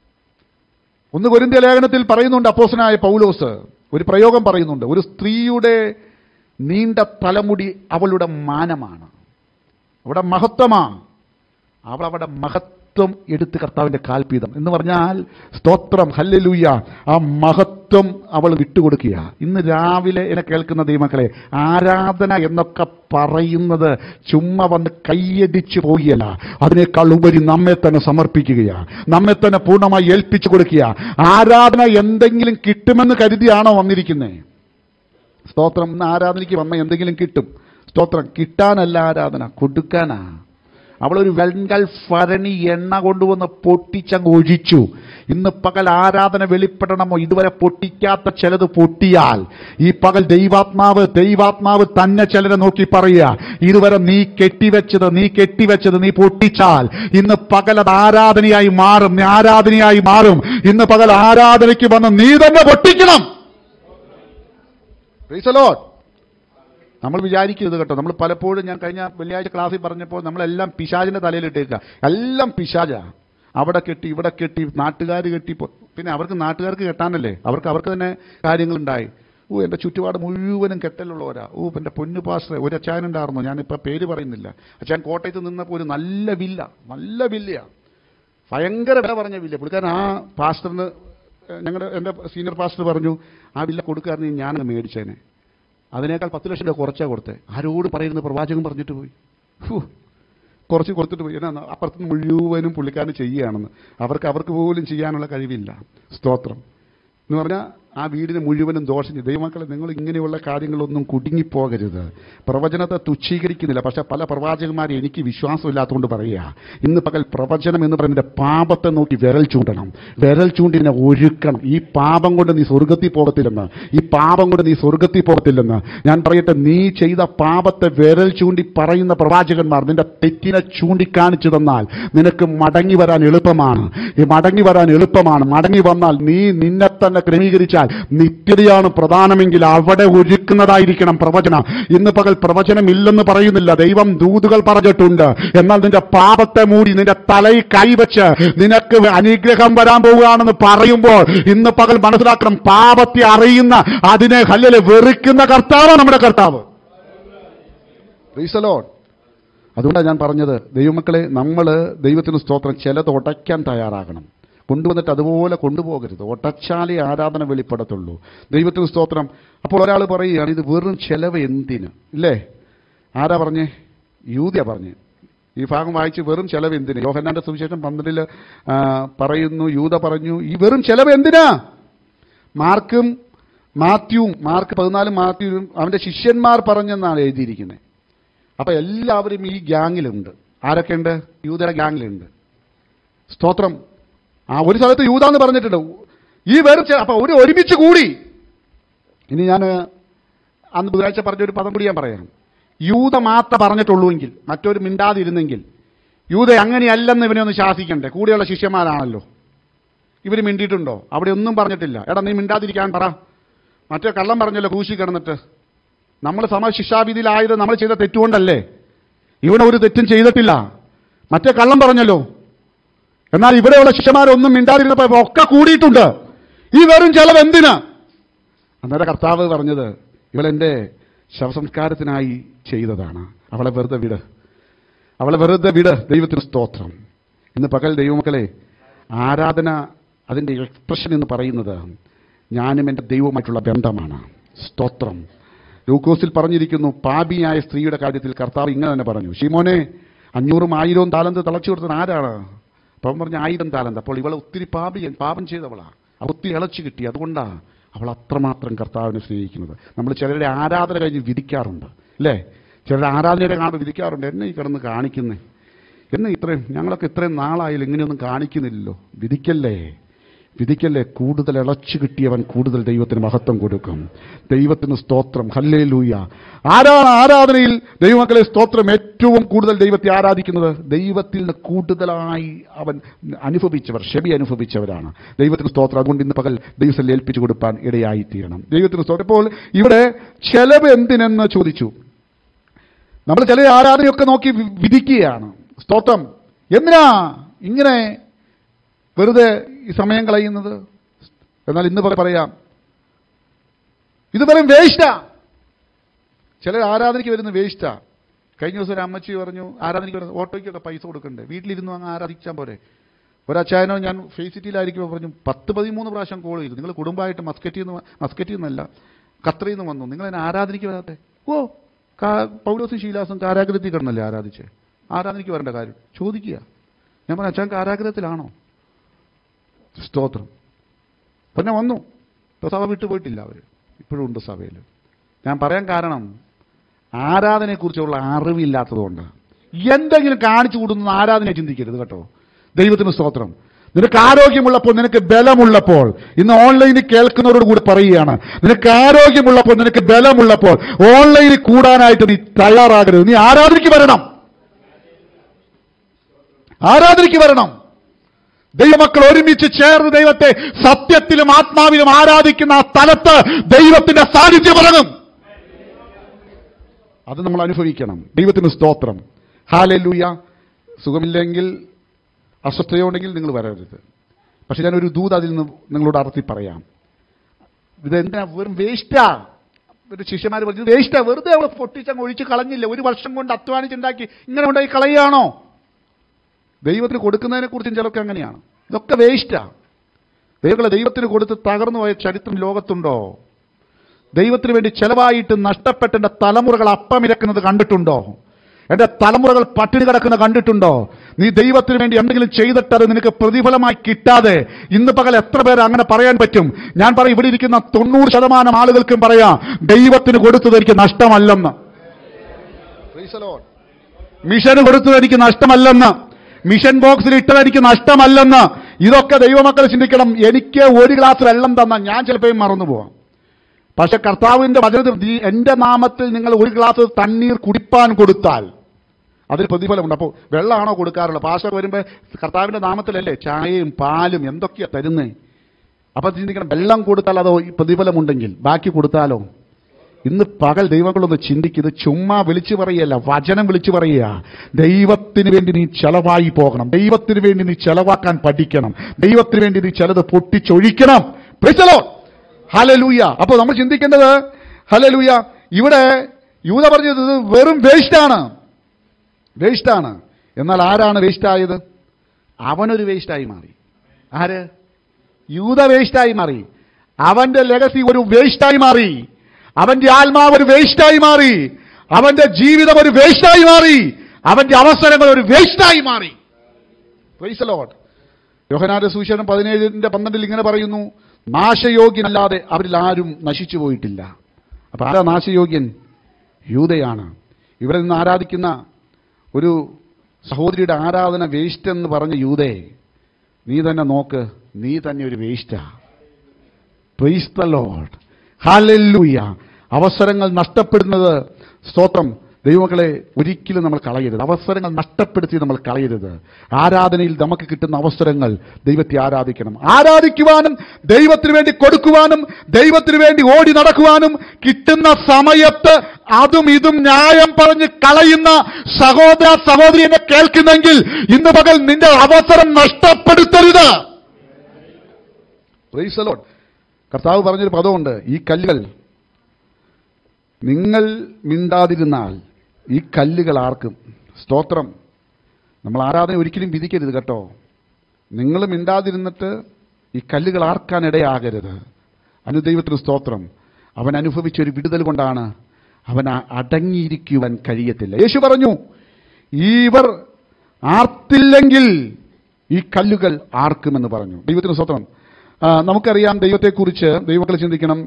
1 കൊരിന്ത്യ ലേഖനത്തിൽ പറയുന്നുണ്ട്, അപ്പോസ്തലനായ പൗലോസ് ഒരു പ്രയോഗം പറയുന്നുണ്ട്. ഒരു സ്ത്രീയുടെ നീണ്ട തലമുടി അവളുടെ മാനമാണ്, അവിടെ മഹത്വമാണ്. അവൾ അവിടെ മഹത്വം എടുത്ത് കർത്താവിൻ്റെ കാൽപീഠം എന്ന് പറഞ്ഞാൽ സ്തോത്രം, ഹല്ലേലൂയ, ആ മഹത്വം അവൾ വിട്ടുകൊടുക്കുക. ഇന്ന് രാവിലെ എന്നെ കേൾക്കുന്ന ദൈവമക്കളെ, ആരാധന എന്നൊക്കെ പറയുന്നത് ചുമ്മാ വന്ന് കൈയടിച്ചു പോവുകയല്ല, അതിനേക്കാൾ ഉപരി നമ്മെ തന്നെ സമർപ്പിക്കുകയാണ്, നമ്മെ തന്നെ പൂർണ്ണമായി ഏൽപ്പിച്ചു കൊടുക്കുക. ആരാധന എന്തെങ്കിലും കിട്ടുമെന്ന് കരുതിയാണോ വന്നിരിക്കുന്നത്? സ്തോത്രം. ഇന്ന് ആരാധനയ്ക്ക് വന്ന എന്തെങ്കിലും കിട്ടും. സ്തോത്രം. കിട്ടാനല്ല ആരാധന, കൊടുക്കാനാ. അവളൊരു വെൺകൽ ഭരണി എണ്ണ കൊണ്ടുവന്ന് പൊട്ടിച്ചങ്ങ് ഒഴിച്ചു. ഇന്ന് പകൽ ആരാധന വെളിപ്പെടണമോ? ഇതുവരെ പൊട്ടിക്കാത്ത ചിലത് പൊട്ടിയാൽ ഈ പകൽ ദൈവാത്മാവ് തന്നെ ചിലരെ നോക്കി പറയുക, ഇതുവരെ നീ കെട്ടിവെച്ചത് നീ പൊട്ടിച്ചാൽ ഇന്ന് പകൽ അത് ആരാധനയായി മാറും. ഇന്ന് പകൽ ആരാധനയ്ക്ക് വന്ന് നീ തന്നെ പൊട്ടിക്കണം. Praise the Lord. നമ്മൾ വിചാരിക്കരുത് കേട്ടോ. നമ്മൾ പലപ്പോഴും, ഞാൻ കഴിഞ്ഞ വെള്ളിയാഴ്ച ക്ലാസ്സിൽ പറഞ്ഞപ്പോൾ, നമ്മളെല്ലാം പിശാചിന്റെ തലയിലിട്ടേക്കുക. എല്ലാം പിശാചാ. അവിടെ കെട്ടി, ഇവിടെ കെട്ടി, നാട്ടുകാർ കെട്ടി. പിന്നെ നാട്ടുകാർക്ക് കെട്ടാനല്ലേ, അവർക്ക് തന്നെ കാര്യങ്ങളുണ്ടായി. എൻ്റെ ചുറ്റുപാട് മുഴുവനും കെട്ടലുള്ളവരാ. എൻ്റെ പൊന്നു പാസ്റ്റർ, ഒരു അച്ചായനുണ്ടായിരുന്നു, ഞാനിപ്പോൾ പേര് പറയുന്നില്ല. അച്ചായൻ കോട്ടയത്ത് നിന്നപ്പോൾ ഒരു നല്ല വില്ലയാ, ഭയങ്കര വില പറഞ്ഞ വില്ല. പുള്ളിക്കാരൻ ആ പാസ്റ്ററിന്, എൻ്റെ സീനിയർ പാസ്റ്റർ പറഞ്ഞു, ആ വില്ല കൊടുക്കാറുണ്ട്, ഞാനത് മേടിച്ചേനെ. അതിനേക്കാൾ 10 ലക്ഷം രൂപ കുറച്ചാണ് കൊടുത്തത്. ആരോട് പറയുന്നത്? പ്രവാചകൻ പറഞ്ഞിട്ട് പോയി. കുറച്ച് കൊടുത്തിട്ട് പോയി. എന്നാ അപ്പുറത്ത് മുഴുവനും പുള്ളിക്കാരന് ചെയ്യുകയാണെന്ന്. അവർക്ക് പോലും ചെയ്യാനുള്ള കഴിവില്ല. സ്തോത്രം എന്ന് പറഞ്ഞാൽ ആ വീടിന് മുഴുവനും ദോഷം ചെയ്യും. ദൈവമക്കളെ, നിങ്ങൾ ഇങ്ങനെയുള്ള കാര്യങ്ങളൊന്നും കുടുങ്ങിപ്പോകരുത്. പ്രവചനത്തെ തുച്ഛീകരിക്കുന്നില്ല. പക്ഷെ പല പ്രവാചകന്മാരെ എനിക്ക് വിശ്വാസമില്ലാത്തതുകൊണ്ട് പറയുക, ഇന്ന് പകൽ പ്രവചനം എന്ന് പറയുന്നത് പാപത്തെ നോക്കി വിരൽ ചൂണ്ടണം, വിരൽ ചൂണ്ടിനെ ഒരുക്കണം. ഈ പാപം കൊണ്ട് നീ സ്വർഗത്തിൽ പോകത്തില്ലെന്ന്, ഈ പാപം കൊണ്ട് നീ സ്വർഗത്തിൽ പോകത്തില്ലെന്ന് ഞാൻ പറയട്ടെ. നീ ചെയ്ത പാപത്തെ വിരൽ ചൂണ്ടി പറയുന്ന പ്രവാചകന്മാർ നിന്റെ തെറ്റിനെ ചൂണ്ടിക്കാണിച്ചു തന്നാൽ നിനക്ക് മടങ്ങി വരാൻ എളുപ്പമാണ്. മടങ്ങി വന്നാൽ നീ നിന്നെ തന്നെ ക്രമീകരിച്ചാൽ നിത്യതയാണ് പ്രധാനമെങ്കിൽ അവിടെ ഒരുക്കുന്നതായിരിക്കണം പ്രവചനം. ഇന്ന് പകൽ പ്രവചനം ഇല്ലെന്ന് പറയുന്നില്ല, ദൈവം ദൂതുകൾ പറഞ്ഞിട്ടുണ്ട്. എന്നാൽ നിന്റെ പാപത്തെ മൂടി നിന്റെ തലയിൽ കൈവച്ച് നിനക്ക് അനുഗ്രഹം വരാൻ പോവുകയാണെന്ന് പറയുമ്പോൾ ഇന്ന് പകൽ മനസ്സിലാക്കണം, പാപത്തെ അറിയുന്ന അതിനെ ഹല്ലേലൂയ വെറുക്കുന്ന കർത്താവാണ് നമ്മുടെ കർത്താവ്. Praise the Lord. അതുകൊണ്ടാണ് ഞാൻ പറഞ്ഞത്, ദൈവമക്കളെ, നമ്മൾ ദൈവത്തിന് സ്തോത്രം ചിലത് ഉടയ്ക്കാൻ തയ്യാറാകണം. കൊണ്ടുവന്നിട്ട് അതുപോലെ കൊണ്ടുപോകരുത്. ഒട്ടച്ചാലേ ആരാധന വെളിപ്പെടത്തുള്ളൂ. ദൈവത്തിന് സ്തോത്രം. അപ്പോൾ ഒരാൾ പറയുകയാണ്, ഇത് വെറും ചെലവ് എന്തിന്? ഇല്ലേ? ആരാ പറഞ്ഞേ? യൂദയാ പറഞ്ഞേ. ഈ ഭാഗം വായിച്ച് വെറും ചെലവ് എന്തിന്? യോഹന്നാന്റെ സുവിശേഷം 12 പറയുന്നു, യൂദ പറഞ്ഞു, ഈ വെറും ചെലവ് എന്തിനാ? മാർക്ക് 14 മാത്യുവും അവന്റെ ശിഷ്യന്മാർ പറഞ്ഞെന്നാണ് എഴുതിയിരിക്കുന്നത്. അപ്പൊ എല്ലാവരും ഈ ഗ്യാങ്ങിലുണ്ട്. ആരൊക്കെയുണ്ട്? യൂദയുടെ ഗ്യാങ്ങിലുണ്ട്. സ്തോത്രം. ഒരു സ്ഥലത്ത് യൂദ എന്ന് പറഞ്ഞിട്ടുണ്ട്. ഈ വെറും അപ്പൊ ഒരുമിച്ച് കൂടി. ഇനി ഞാൻ അന്ന് ബുധനാഴ്ച പറഞ്ഞൊരു പദം കൂടി ഞാൻ പറയാം. യൂദ മാത്രം പറഞ്ഞിട്ടുള്ളൂവെങ്കിൽ, മറ്റൊരു മിണ്ടാതിരുന്നെങ്കിൽ, യൂദ അങ്ങനെയല്ലെന്ന് ഇവനെ ഒന്ന് ശാസിക്കണ്ടേ? കൂടെയുള്ള ശിഷ്യന്മാരാണല്ലോ. ഇവർ മിണ്ടിയിട്ടുണ്ടോ? അവിടെ ഒന്നും പറഞ്ഞിട്ടില്ല. എടാ നീ മിണ്ടാതിരിക്കാൻ പറ. മറ്റേ കള്ളം പറഞ്ഞല്ലോ ക്രൂശിൽ കിടന്നിട്ട്. നമ്മൾ സമശിക്ഷാവിധിയിലായത് നമ്മൾ ചെയ്ത തെറ്റുകൊണ്ടല്ലേ? ഇവനൊരു തെറ്റും ചെയ്തിട്ടില്ല. മറ്റേ കള്ളം പറഞ്ഞല്ലോ. എന്നാൽ ഇവിടെയുള്ള ശിഷ്യന്മാരൊന്നും മിണ്ടാതിരുന്നപ്പോൾ ഒക്കെ കൂടിയിട്ടുണ്ട്. ഈ വെറും ചെലവ് എന്തിന്? അന്നേരം കർത്താവ് പറഞ്ഞത്, ഇവളെന്റെ ശവസംസ്കാരത്തിനായി ചെയ്തതാണ്. അവളെ വെറുതെ വിട്. ദൈവത്തിന് സ്തോത്രം. ഇന്ന് പകൽ ദൈവമക്കളെ, ആരാധന അതിൻ്റെ എക്സ്പ്രഷൻ എന്ന് പറയുന്നത് ഞാനും എൻ്റെ ദൈവവുമായിട്ടുള്ള ബന്ധമാണ്. സ്തോത്രം. ലൂക്കോസിൽ പറഞ്ഞിരിക്കുന്നു, പാപിയായ സ്ത്രീയുടെ കാര്യത്തിൽ കർത്താവ് ഇങ്ങനെ തന്നെ പറഞ്ഞു, ശിമോനെ 500 1000 താലന്ത് തളച്ചു കൊടുത്തത് ആരാണ്? അപ്പം പറഞ്ഞ 1000 താലന്ത്. അപ്പോൾ ഇവളെ ഒത്തിരി പാപം ചെയ്തവളാ, ഒത്തിരി ഇളച്ചു കിട്ടി. അതുകൊണ്ടാണ് അവൾ അത്രമാത്രം കർത്താവിനെ സ്നേഹിക്കുന്നത്. നമ്മൾ ചിലരുടെ ആരാധന കഴിഞ്ഞ് വിധിക്കാറുണ്ട്, അല്ലേ? ചിലരുടെ ആരാധനയുടെ കാണുമ്പോൾ വിധിക്കാറുണ്ട്, എന്നെ ഈ കിടന്ന് കാണിക്കുന്നേ, ഞങ്ങളൊക്കെ ഇത്രയും നാളായാലും ഇങ്ങനെയൊന്നും കാണിക്കുന്നില്ലല്ലോ. വിധിക്കല്ലേ. കൂടുതൽ ഇളച്ചു കിട്ടിയവൻ കൂടുതൽ ദൈവത്തിന് മഹത്വം കൊടുക്കും. ദൈവത്തിന് സ്തോത്രം. ഹല്ലേലൂയ. ആരാണ് ആരാധനയിൽ ദൈവമക്കളെ സ്തോത്രം ഏറ്റവും കൂടുതൽ ദൈവത്തെ ആരാധിക്കുന്നത്? ദൈവത്തിൽ നിന്ന് കൂടുതലായി അവൻ ക്ഷമ അനുഭവിച്ചവരാണ്. ദൈവത്തിന് സ്തോത്രം. അതുകൊണ്ട് ഇന്ന് പകൽ ദൈവത്തിൽ ഏൽപ്പിച്ചു കൊടുക്കാൻ ഇടയായിത്തീരണം. ദൈവത്തിന് സ്തോത്രം. ഇപ്പോൾ ഇവിടെ ചെലവ് എന്തിനെന്ന് ചോദിച്ചു. നമ്മൾ ചില ആരാധനയൊക്കെ നോക്കി വിധിക്കുകയാണ്. സ്തോത്രം. എന്തിനാ ഇങ്ങനെ വെറുതെ ഈ സമയം കളയുന്നത്? എന്നാൽ ഇന്ന് പറയാം, ഇത് വെറും വേസ്റ്റാ. ചിലർ ആരാധനയ്ക്ക് വരുന്ന വേസ്റ്റാ. കഴിഞ്ഞ ദിവസം ഒരു അമ്മച്ചി പറഞ്ഞു, ആരാധനയ്ക്ക് വരുന്ന ഓട്ടോയ്ക്കൊക്കെ പൈസ കൊടുക്കണ്ടേ, വീട്ടിലിരുന്നു അങ്ങ് ആരാധിച്ചാൽ പോരെ. ഒരച്ചായനോ ഞാൻ ഫേസ് സിറ്റിയിലായിരിക്കുമ്പോൾ പറഞ്ഞു, 10-13 പ്രാവശ്യം കോൾ ചെയ്തു, നിങ്ങൾ കുടുംബമായിട്ട് മസ്കറ്റിൽ നിന്നല്ല ഖത്തറിൽ നിന്ന് വന്നു, നിങ്ങൾ എന്നെ ആരാധനയ്ക്ക് വരാത്തെ? പൗലോസും ശീലാസും കാരാഗ്രഹത്തിൽ കിടന്നല്ലേ ആരാധിച്ചേ, ആരാധനയ്ക്ക് വരേണ്ട കാര്യം ചോദിക്കുക. ഞാൻ പറഞ്ഞു, അച്ഛൻ കാരാഗ്രഹത്തിലാണോ? സ്തോത്രം. പിന്നെ വന്നു. ഇപ്പോൾ സഭ വിട്ടുപോയിട്ടില്ല, അവർ ഇപ്പോഴും ഉണ്ട് സഭയിൽ. ഞാൻ പറയാൻ കാരണം, ആരാധനയെക്കുറിച്ചുള്ള അറിവില്ലാത്തതുകൊണ്ട് എന്തെങ്കിലും കാണിച്ചു കൂടുന്ന ആരാധനയെ ചിന്തിക്കരുത് കേട്ടോ. ദൈവത്തിന് സ്തോത്രം. നിനക്ക് ആരോഗ്യമുള്ളപ്പോൾ, നിനക്ക് ബലമുള്ളപ്പോൾ, ഇന്ന് ഓൺലൈനിൽ കേൾക്കുന്നവരോട് കൂടി പറയുകയാണ്, നിനക്ക് ആരോഗ്യമുള്ളപ്പോൾ, നിനക്ക് ബലമുള്ളപ്പോൾ ഓൺലൈനിൽ കൂടാനായിട്ട് നീ തയ്യാറാകരുത്. നീ ആരാധനയ്ക്ക് വരണം. ദൈവമക്കൾ ഒരുമിച്ച് ചേർന്ന് ദൈവത്തെ സത്യത്തിലും ആത്മാവിലും ആരാധിക്കുന്ന ആ സ്ഥലത്ത് ദൈവത്തിന്റെ സാന്നിധ്യം ഇറങ്ങും. അത് നമ്മൾ അനുഭവിക്കണം. ദൈവത്തിന് സ്തോത്രം. ഹല്ലേലൂയ. സുഖമില്ലെങ്കിൽ, അസ്വസ്ഥതയുണ്ടെങ്കിൽ നിങ്ങൾ വരരുത്. പക്ഷെ ഞാനൊരു ദൂത് അതിൽ നിന്ന് നിങ്ങളോട് അർത്ഥി പറയാം. ഇതെന്താ വെറും വേസ്റ്റാ. ഒരു ശിഷ്യന്മാർ പറഞ്ഞു, വേസ്റ്റാ, വെറുതെ അവൾ പൊട്ടിച്ചങ്ങ് ഒഴിച്ച് കളഞ്ഞില്ല, 1 വർഷം കൊണ്ട് അധ്വാനിച്ചുണ്ടാക്കി ഇങ്ങനെ ഉണ്ടായി കളയുകയാണോ? ദൈവത്തിന് കൊടുക്കുന്നതിനെ കുറിച്ചും ചിലർക്ക് അങ്ങനെയാണ്. ഇതൊക്കെ വേസ്റ്റാ. ദൈവത്തിന് കൊടുത്ത് തകർന്നു പോയ ചരിത്രം ലോകത്തുണ്ടോ? ദൈവത്തിന് വേണ്ടി ചെലവായിട്ട് നഷ്ടപ്പെട്ട എൻ്റെ തലമുറകൾ അപ്പമിരക്കുന്നത് കണ്ടിട്ടുണ്ടോ? എൻ്റെ തലമുറകൾ പട്ടിണി കിടക്കുന്ന കണ്ടിട്ടുണ്ടോ? നീ ദൈവത്തിന് വേണ്ടി എന്തെങ്കിലും ചെയ്തിട്ട് അത് നിനക്ക് പ്രതിഫലമായി കിട്ടാതെ ഇന്ന് പകൽ എത്ര പേര് അങ്ങനെ പറയാൻ പറ്റും? ഞാൻ പറയും, ഇവിടെ ഇരിക്കുന്ന 90% ആളുകൾക്കും പറയാം, ദൈവത്തിന് കൊടുത്തത് എനിക്ക് നഷ്ടമല്ലെന്ന്. മിഷന് കൊടുത്തത് എനിക്ക് നഷ്ടമല്ലെന്ന്, മിഷൻ ബോക്സിൽ ഇട്ടത് എനിക്ക് നഷ്ടമല്ലെന്ന്. ഇതൊക്കെ ദൈവമക്കൾ ചിന്തിക്കണം. എനിക്ക് ഒരു ഗ്ലാസ് വെള്ളം തന്നാൽ ഞാൻ ചിലപ്പോൾ മറന്നു പോവാം. പക്ഷെ കർത്താവിന്റെ വചനത്തിൽ എന്റെ നാമത്തിൽ നിങ്ങൾ ഒരു ഗ്ലാസ് തണ്ണീർ കുടിപ്പാൻ കൊടുത്താൽ അതിന് പ്രതിഫലമുണ്ട്. അപ്പോൾ വെള്ളമാണോ കൊടുക്കാറുള്ളത്? പാസ്റ്റർ വരുമ്പോൾ കർത്താവിന്റെ നാമത്തിലല്ലേ ചായയും പാലും എന്തൊക്കെയാ തരുന്നേ? അപ്പൊ ചിന്തിക്കണം, വെള്ളം കൊടുത്താൽ അതോ പ്രതിഫലമുണ്ടെങ്കിൽ ബാക്കി കൊടുത്താലോ? ഇന്ന് പകൽ ദൈവങ്ങളൊന്ന് ചിന്തിക്കുന്നത് ചുമ്മാ വിളിച്ചു പറയല്ല, വചനം വിളിച്ചു പറയുക. ദൈവത്തിന് വേണ്ടി നീ ചെലവായി പോകണം, ദൈവത്തിന് വേണ്ടി നീ ചെലവാക്കാൻ പഠിക്കണം, ദൈവത്തിന് വേണ്ടി നീ ചിലത് പൊട്ടിച്ചൊഴിക്കണം. പ്രൈസ് ദി ലോർഡ്, ഹല്ലേലൂയ. അപ്പോൾ നമ്മൾ ചിന്തിക്കേണ്ടത്, ഹല്ലേലൂയ, ഇവിടെ യൂദ പറഞ്ഞത് ഇത് വെറും വേസ്റ്റാണ്. എന്നാൽ ആരാണ് വേസ്റ്റായത്? അവനൊരു വേസ്റ്റായി മാറി. ആര്? യൂദ വേസ്റ്റായി മാറി. അവന്റെ ലെഗസി ഒരു വേസ്റ്റായി മാറി. അവന്റെ ആത്മാവ് ഒരു വേസ്റ്റായി മാറി. അവന്റെ ജീവിതം ഒരു വേസ്റ്റായി മാറി. അവന്റെ അവസരങ്ങൾ ഒരു വേസ്റ്റായി മാറി. Praise the Lord. യോഹന്നാന്റെ സുവിശേഷം 17:12 ഇങ്ങനെ പറയുന്നു, നാശയോഗ്യനല്ലാതെ അവരിൽ ആരും നശിച്ചു പോയിട്ടില്ല. അപ്പൊ ആരാ നാശയോഗ്യൻ? യൂദയാണ്. ഇവിടെ നിന്ന് ആരാധിക്കുന്ന ഒരു സഹോദരിയുടെ ആരാധന വേസ്റ്റ് എന്ന് പറഞ്ഞ യൂദേ, നീ തന്നെ നോക്ക്, നീ തന്നെ ഒരു വേസ്റ്റാ. പ്രൈസ് ദി ലോർഡ്, ഹല്ലേലൂയ. അവസരങ്ങൾ നഷ്ടപ്പെടുന്നത്, സ്തോത്രം, ദൈവമക്കളെ ഒരിക്കലും നമ്മൾ കളയരുത്. അവസരങ്ങൾ നഷ്ടപ്പെടുത്തി നമ്മൾ കളയരുത്. ആരാധനയിൽ നമുക്ക് കിട്ടുന്ന അവസരങ്ങൾ ദൈവത്തെ ആരാധിക്കണം. ആരാധിക്കുവാനും ദൈവത്തിന് വേണ്ടി കൊടുക്കുവാനും ദൈവത്തിന് വേണ്ടി ഓടി നടക്കുവാനും കിട്ടുന്ന സമയത്ത് അതും ഇതും ന്യായം പറഞ്ഞ് കളയുന്ന സഹോദര സഹോദരിയെ കേൾക്കുന്നെങ്കിൽ ഇന്ന് പകൽ നിന്റെ അവസരം നഷ്ടപ്പെടുത്തരുത്. Praise the Lord. കർത്താവ് പറഞ്ഞൊരു പദമുണ്ട്, ഈ കല്ലുകൾ, നിങ്ങൾ മിണ്ടാതിരുന്നാൽ ഈ കല്ലുകൾ ആർക്കും. സ്തോത്രം. നമ്മൾ ആരാധന ഒരിക്കലും വിധിക്കരുത് കേട്ടോ. നിങ്ങൾ മിണ്ടാതിരുന്നിട്ട് ഈ കല്ലുകൾ ആർക്കാൻ ഇടയാകരുത്. ദൈവത്തിന് സ്തോത്രം. അവൻ അനുഭവിച്ചൊരു വിടുതൽ കൊണ്ടാണ് അവൻ അടങ്ങിയിരിക്കുവാൻ കഴിയത്തില്ല. യേശു പറഞ്ഞു, ഇവർ ആർത്തില്ലെങ്കിൽ ഈ കല്ലുകൾ ആർക്കുമെന്ന് പറഞ്ഞു. ദൈവത്തിന് സ്തോത്രം. നമുക്കറിയാം ദൈവത്തെക്കുറിച്ച്. ദൈവമക്കൾ ചിന്തിക്കണം,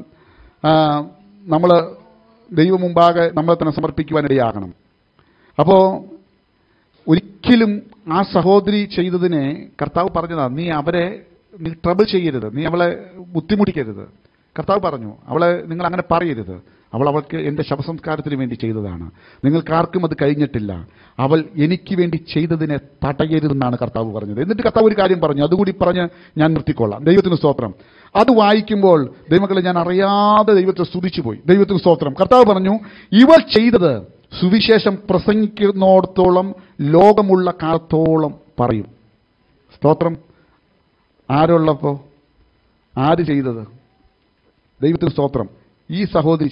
നമ്മൾ ദൈവം മുമ്പാകെ നമ്മളെ തന്നെ സമർപ്പിക്കുവാനിടയാകണം. അപ്പോൾ ഒരിക്കലും ആ സഹോദരി ചെയ്തതിനെ കർത്താവ് പറഞ്ഞതാണ്, നീ ട്രബിൾ ചെയ്യരുത്, നീ അവളെ ബുദ്ധിമുട്ടിക്കരുത്. കർത്താവ് പറഞ്ഞു, നിങ്ങൾ അങ്ങനെ പറയരുത്. അവൾക്ക് എൻ്റെ ശവസംസ്കാരത്തിന് വേണ്ടി ചെയ്തതാണ്, നിങ്ങൾക്കാർക്കും അത് കഴിഞ്ഞിട്ടില്ല. അവൾ എനിക്ക് വേണ്ടി ചെയ്തതിനെ തടയരുതെന്നാണ് കർത്താവ് പറഞ്ഞത്. എന്നിട്ട് കർത്താവ് ഒരു കാര്യം പറഞ്ഞു, അതുകൂടി പറഞ്ഞ് ഞാൻ നിർത്തിക്കൊള്ളാം. ദൈവത്തിന് സ്തോത്രം. അത് വായിക്കുമ്പോൾ ദൈവമക്കളെ ഞാൻ അറിയാതെ ദൈവത്തെ സ്തുതിച്ചു പോയി. ദൈവത്തിന് സ്തോത്രം. കർത്താവ് പറഞ്ഞു, ഇവൾ ചെയ്തത് സുവിശേഷം പ്രസംഗിക്കുന്നിടത്തോളം ലോകമുള്ള കാലത്തോളം പറയും. സ്തോത്രം. ആരുള്ളപ്പോ? ആര് ചെയ്തത്? ദൈവത്തിന് സ്തോത്രം. ഈ സഹോദരി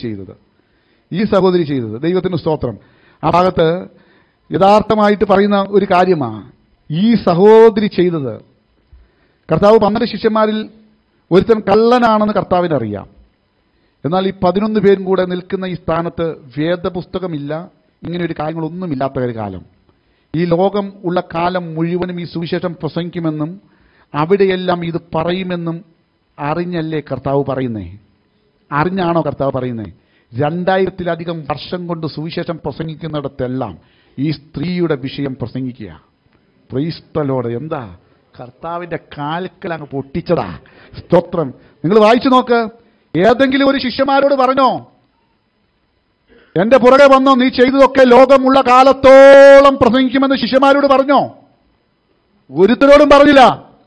ചെയ്തത്. ദൈവത്തിന് സ്തോത്രം. ആ ഭാഗത്ത് യഥാർത്ഥമായിട്ട് പറയുന്ന ഒരു കാര്യമാണ് ഈ സഹോദരി ചെയ്തത്. കർത്താവ് 12 ശിഷ്യന്മാരിൽ ഒരുത്തൻ കള്ളനാണെന്ന് കർത്താവിന് അറിയാം. എന്നാൽ ഈ 11 പേരും കൂടെ നിൽക്കുന്ന ഈ സ്ഥാനത്ത് വേദപുസ്തകമില്ല, ഇങ്ങനെ ഒരു കാര്യങ്ങളൊന്നുമില്ലാത്ത ഒരു കാലം. ഈ ലോകം ഉള്ള കാലം മുഴുവനും ഈ സുവിശേഷം പ്രസംഗിക്കുമെന്നും അവിടെയെല്ലാം ഇത് പറയുമെന്നും അറിഞ്ഞല്ലേ കർത്താവ് പറയുന്നേ? അറിഞ്ഞാണോ കർത്താവ് പറയുന്നേ? 2000-ലധികം വർഷം കൊണ്ട് സുവിശേഷം പ്രസംഗിക്കുന്നിടത്തെല്ലാം ഈ സ്ത്രീയുടെ വിഷയം പ്രസംഗിക്കുക. Price the Lord. എന്താ? കർത്താവിന്റെ കാൽക്കൽ അങ്ങ് പൊട്ടിച്ചതാ. സ്തോത്രം. നിങ്ങൾ വായിച്ചു നോക്ക്. ഏതെങ്കിലും ഒരു ശിഷ്യന്മാരോട് പറഞ്ഞോ, എന്റെ പുറകെ വന്നോ, നീ ചെയ്തതൊക്കെ ലോകമുള്ള കാലത്തോളം പ്രസംഗിക്കുമെന്ന് ശിഷ്യന്മാരോട് പറഞ്ഞോ? ഒരുത്തരോടും പറഞ്ഞില്ല.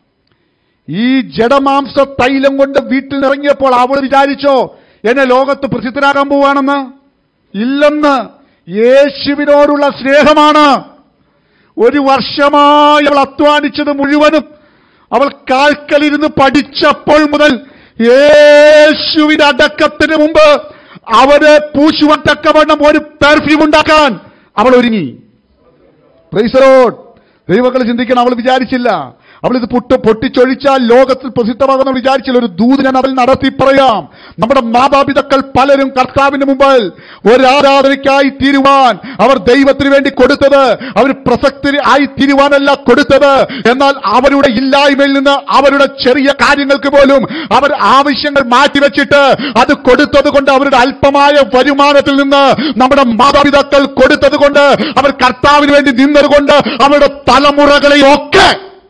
ഈ ജഡമാംസ തൈലം കൊണ്ട് വീട്ടിൽ നിറങ്ങിയപ്പോൾ അവൾ വിചാരിച്ചോ എന്നെ ലോകത്ത് പ്രസിദ്ധനാകാൻ പോവാണെന്ന്? ഇല്ലെന്ന്. യേശുവിനോടുള്ള സ്നേഹമാണ്. 1 വർഷമായി അവൾ അധ്വാനിച്ചത് മുഴുവനും അവൾ കാൽക്കലിരുന്ന് പഠിച്ചപ്പോൾ മുതൽ യേശുവിന്റെ അടക്കത്തിന് മുമ്പ് അവരെ പൂശുവാൻ തക്കവണ്ണം ഒരു പെർഫ്യൂം ഉണ്ടാക്കാൻ അവൾ ഒരുങ്ങി. Praise the Lord. ദൈവമക്കൾ ചിന്തിക്കണം. അവൾ വിചാരിച്ചില്ല. അവളിത് പൊട്ടിച്ചൊഴിച്ചാൽ ലോകത്തിൽ പ്രസിദ്ധമാകുന്ന വിചാരിച്ചാൽ ഒരു ദൂത് ഞാൻ അവൾ നടത്തി പറയാം. നമ്മുടെ മാതാപിതാക്കൾ പലരും കർത്താവിന്റെ മുമ്പിൽ ഒരു ആരാധനയ്ക്കായി തീരുവാൻ അവർ ദൈവത്തിന് വേണ്ടി കൊടുത്തത് അവർ പ്രസക്തി ആയി തീരുവാനല്ല കൊടുത്തത്. എന്നാൽ അവരുടെ ഇല്ലായ്മയിൽ നിന്ന് അവരുടെ ചെറിയ കാര്യങ്ങൾക്ക് പോലും അവർ ആവശ്യങ്ങൾ മാറ്റിവെച്ചിട്ട് അത് കൊടുത്തത് കൊണ്ട് അവരുടെ അല്പമായ വരുമാനത്തിൽ നിന്ന് നമ്മുടെ മാതാപിതാക്കൾ കൊടുത്തത് കൊണ്ട് അവർ കർത്താവിന് വേണ്ടി നിന്നതുകൊണ്ട് അവരുടെ തലമുറകളെയൊക്കെ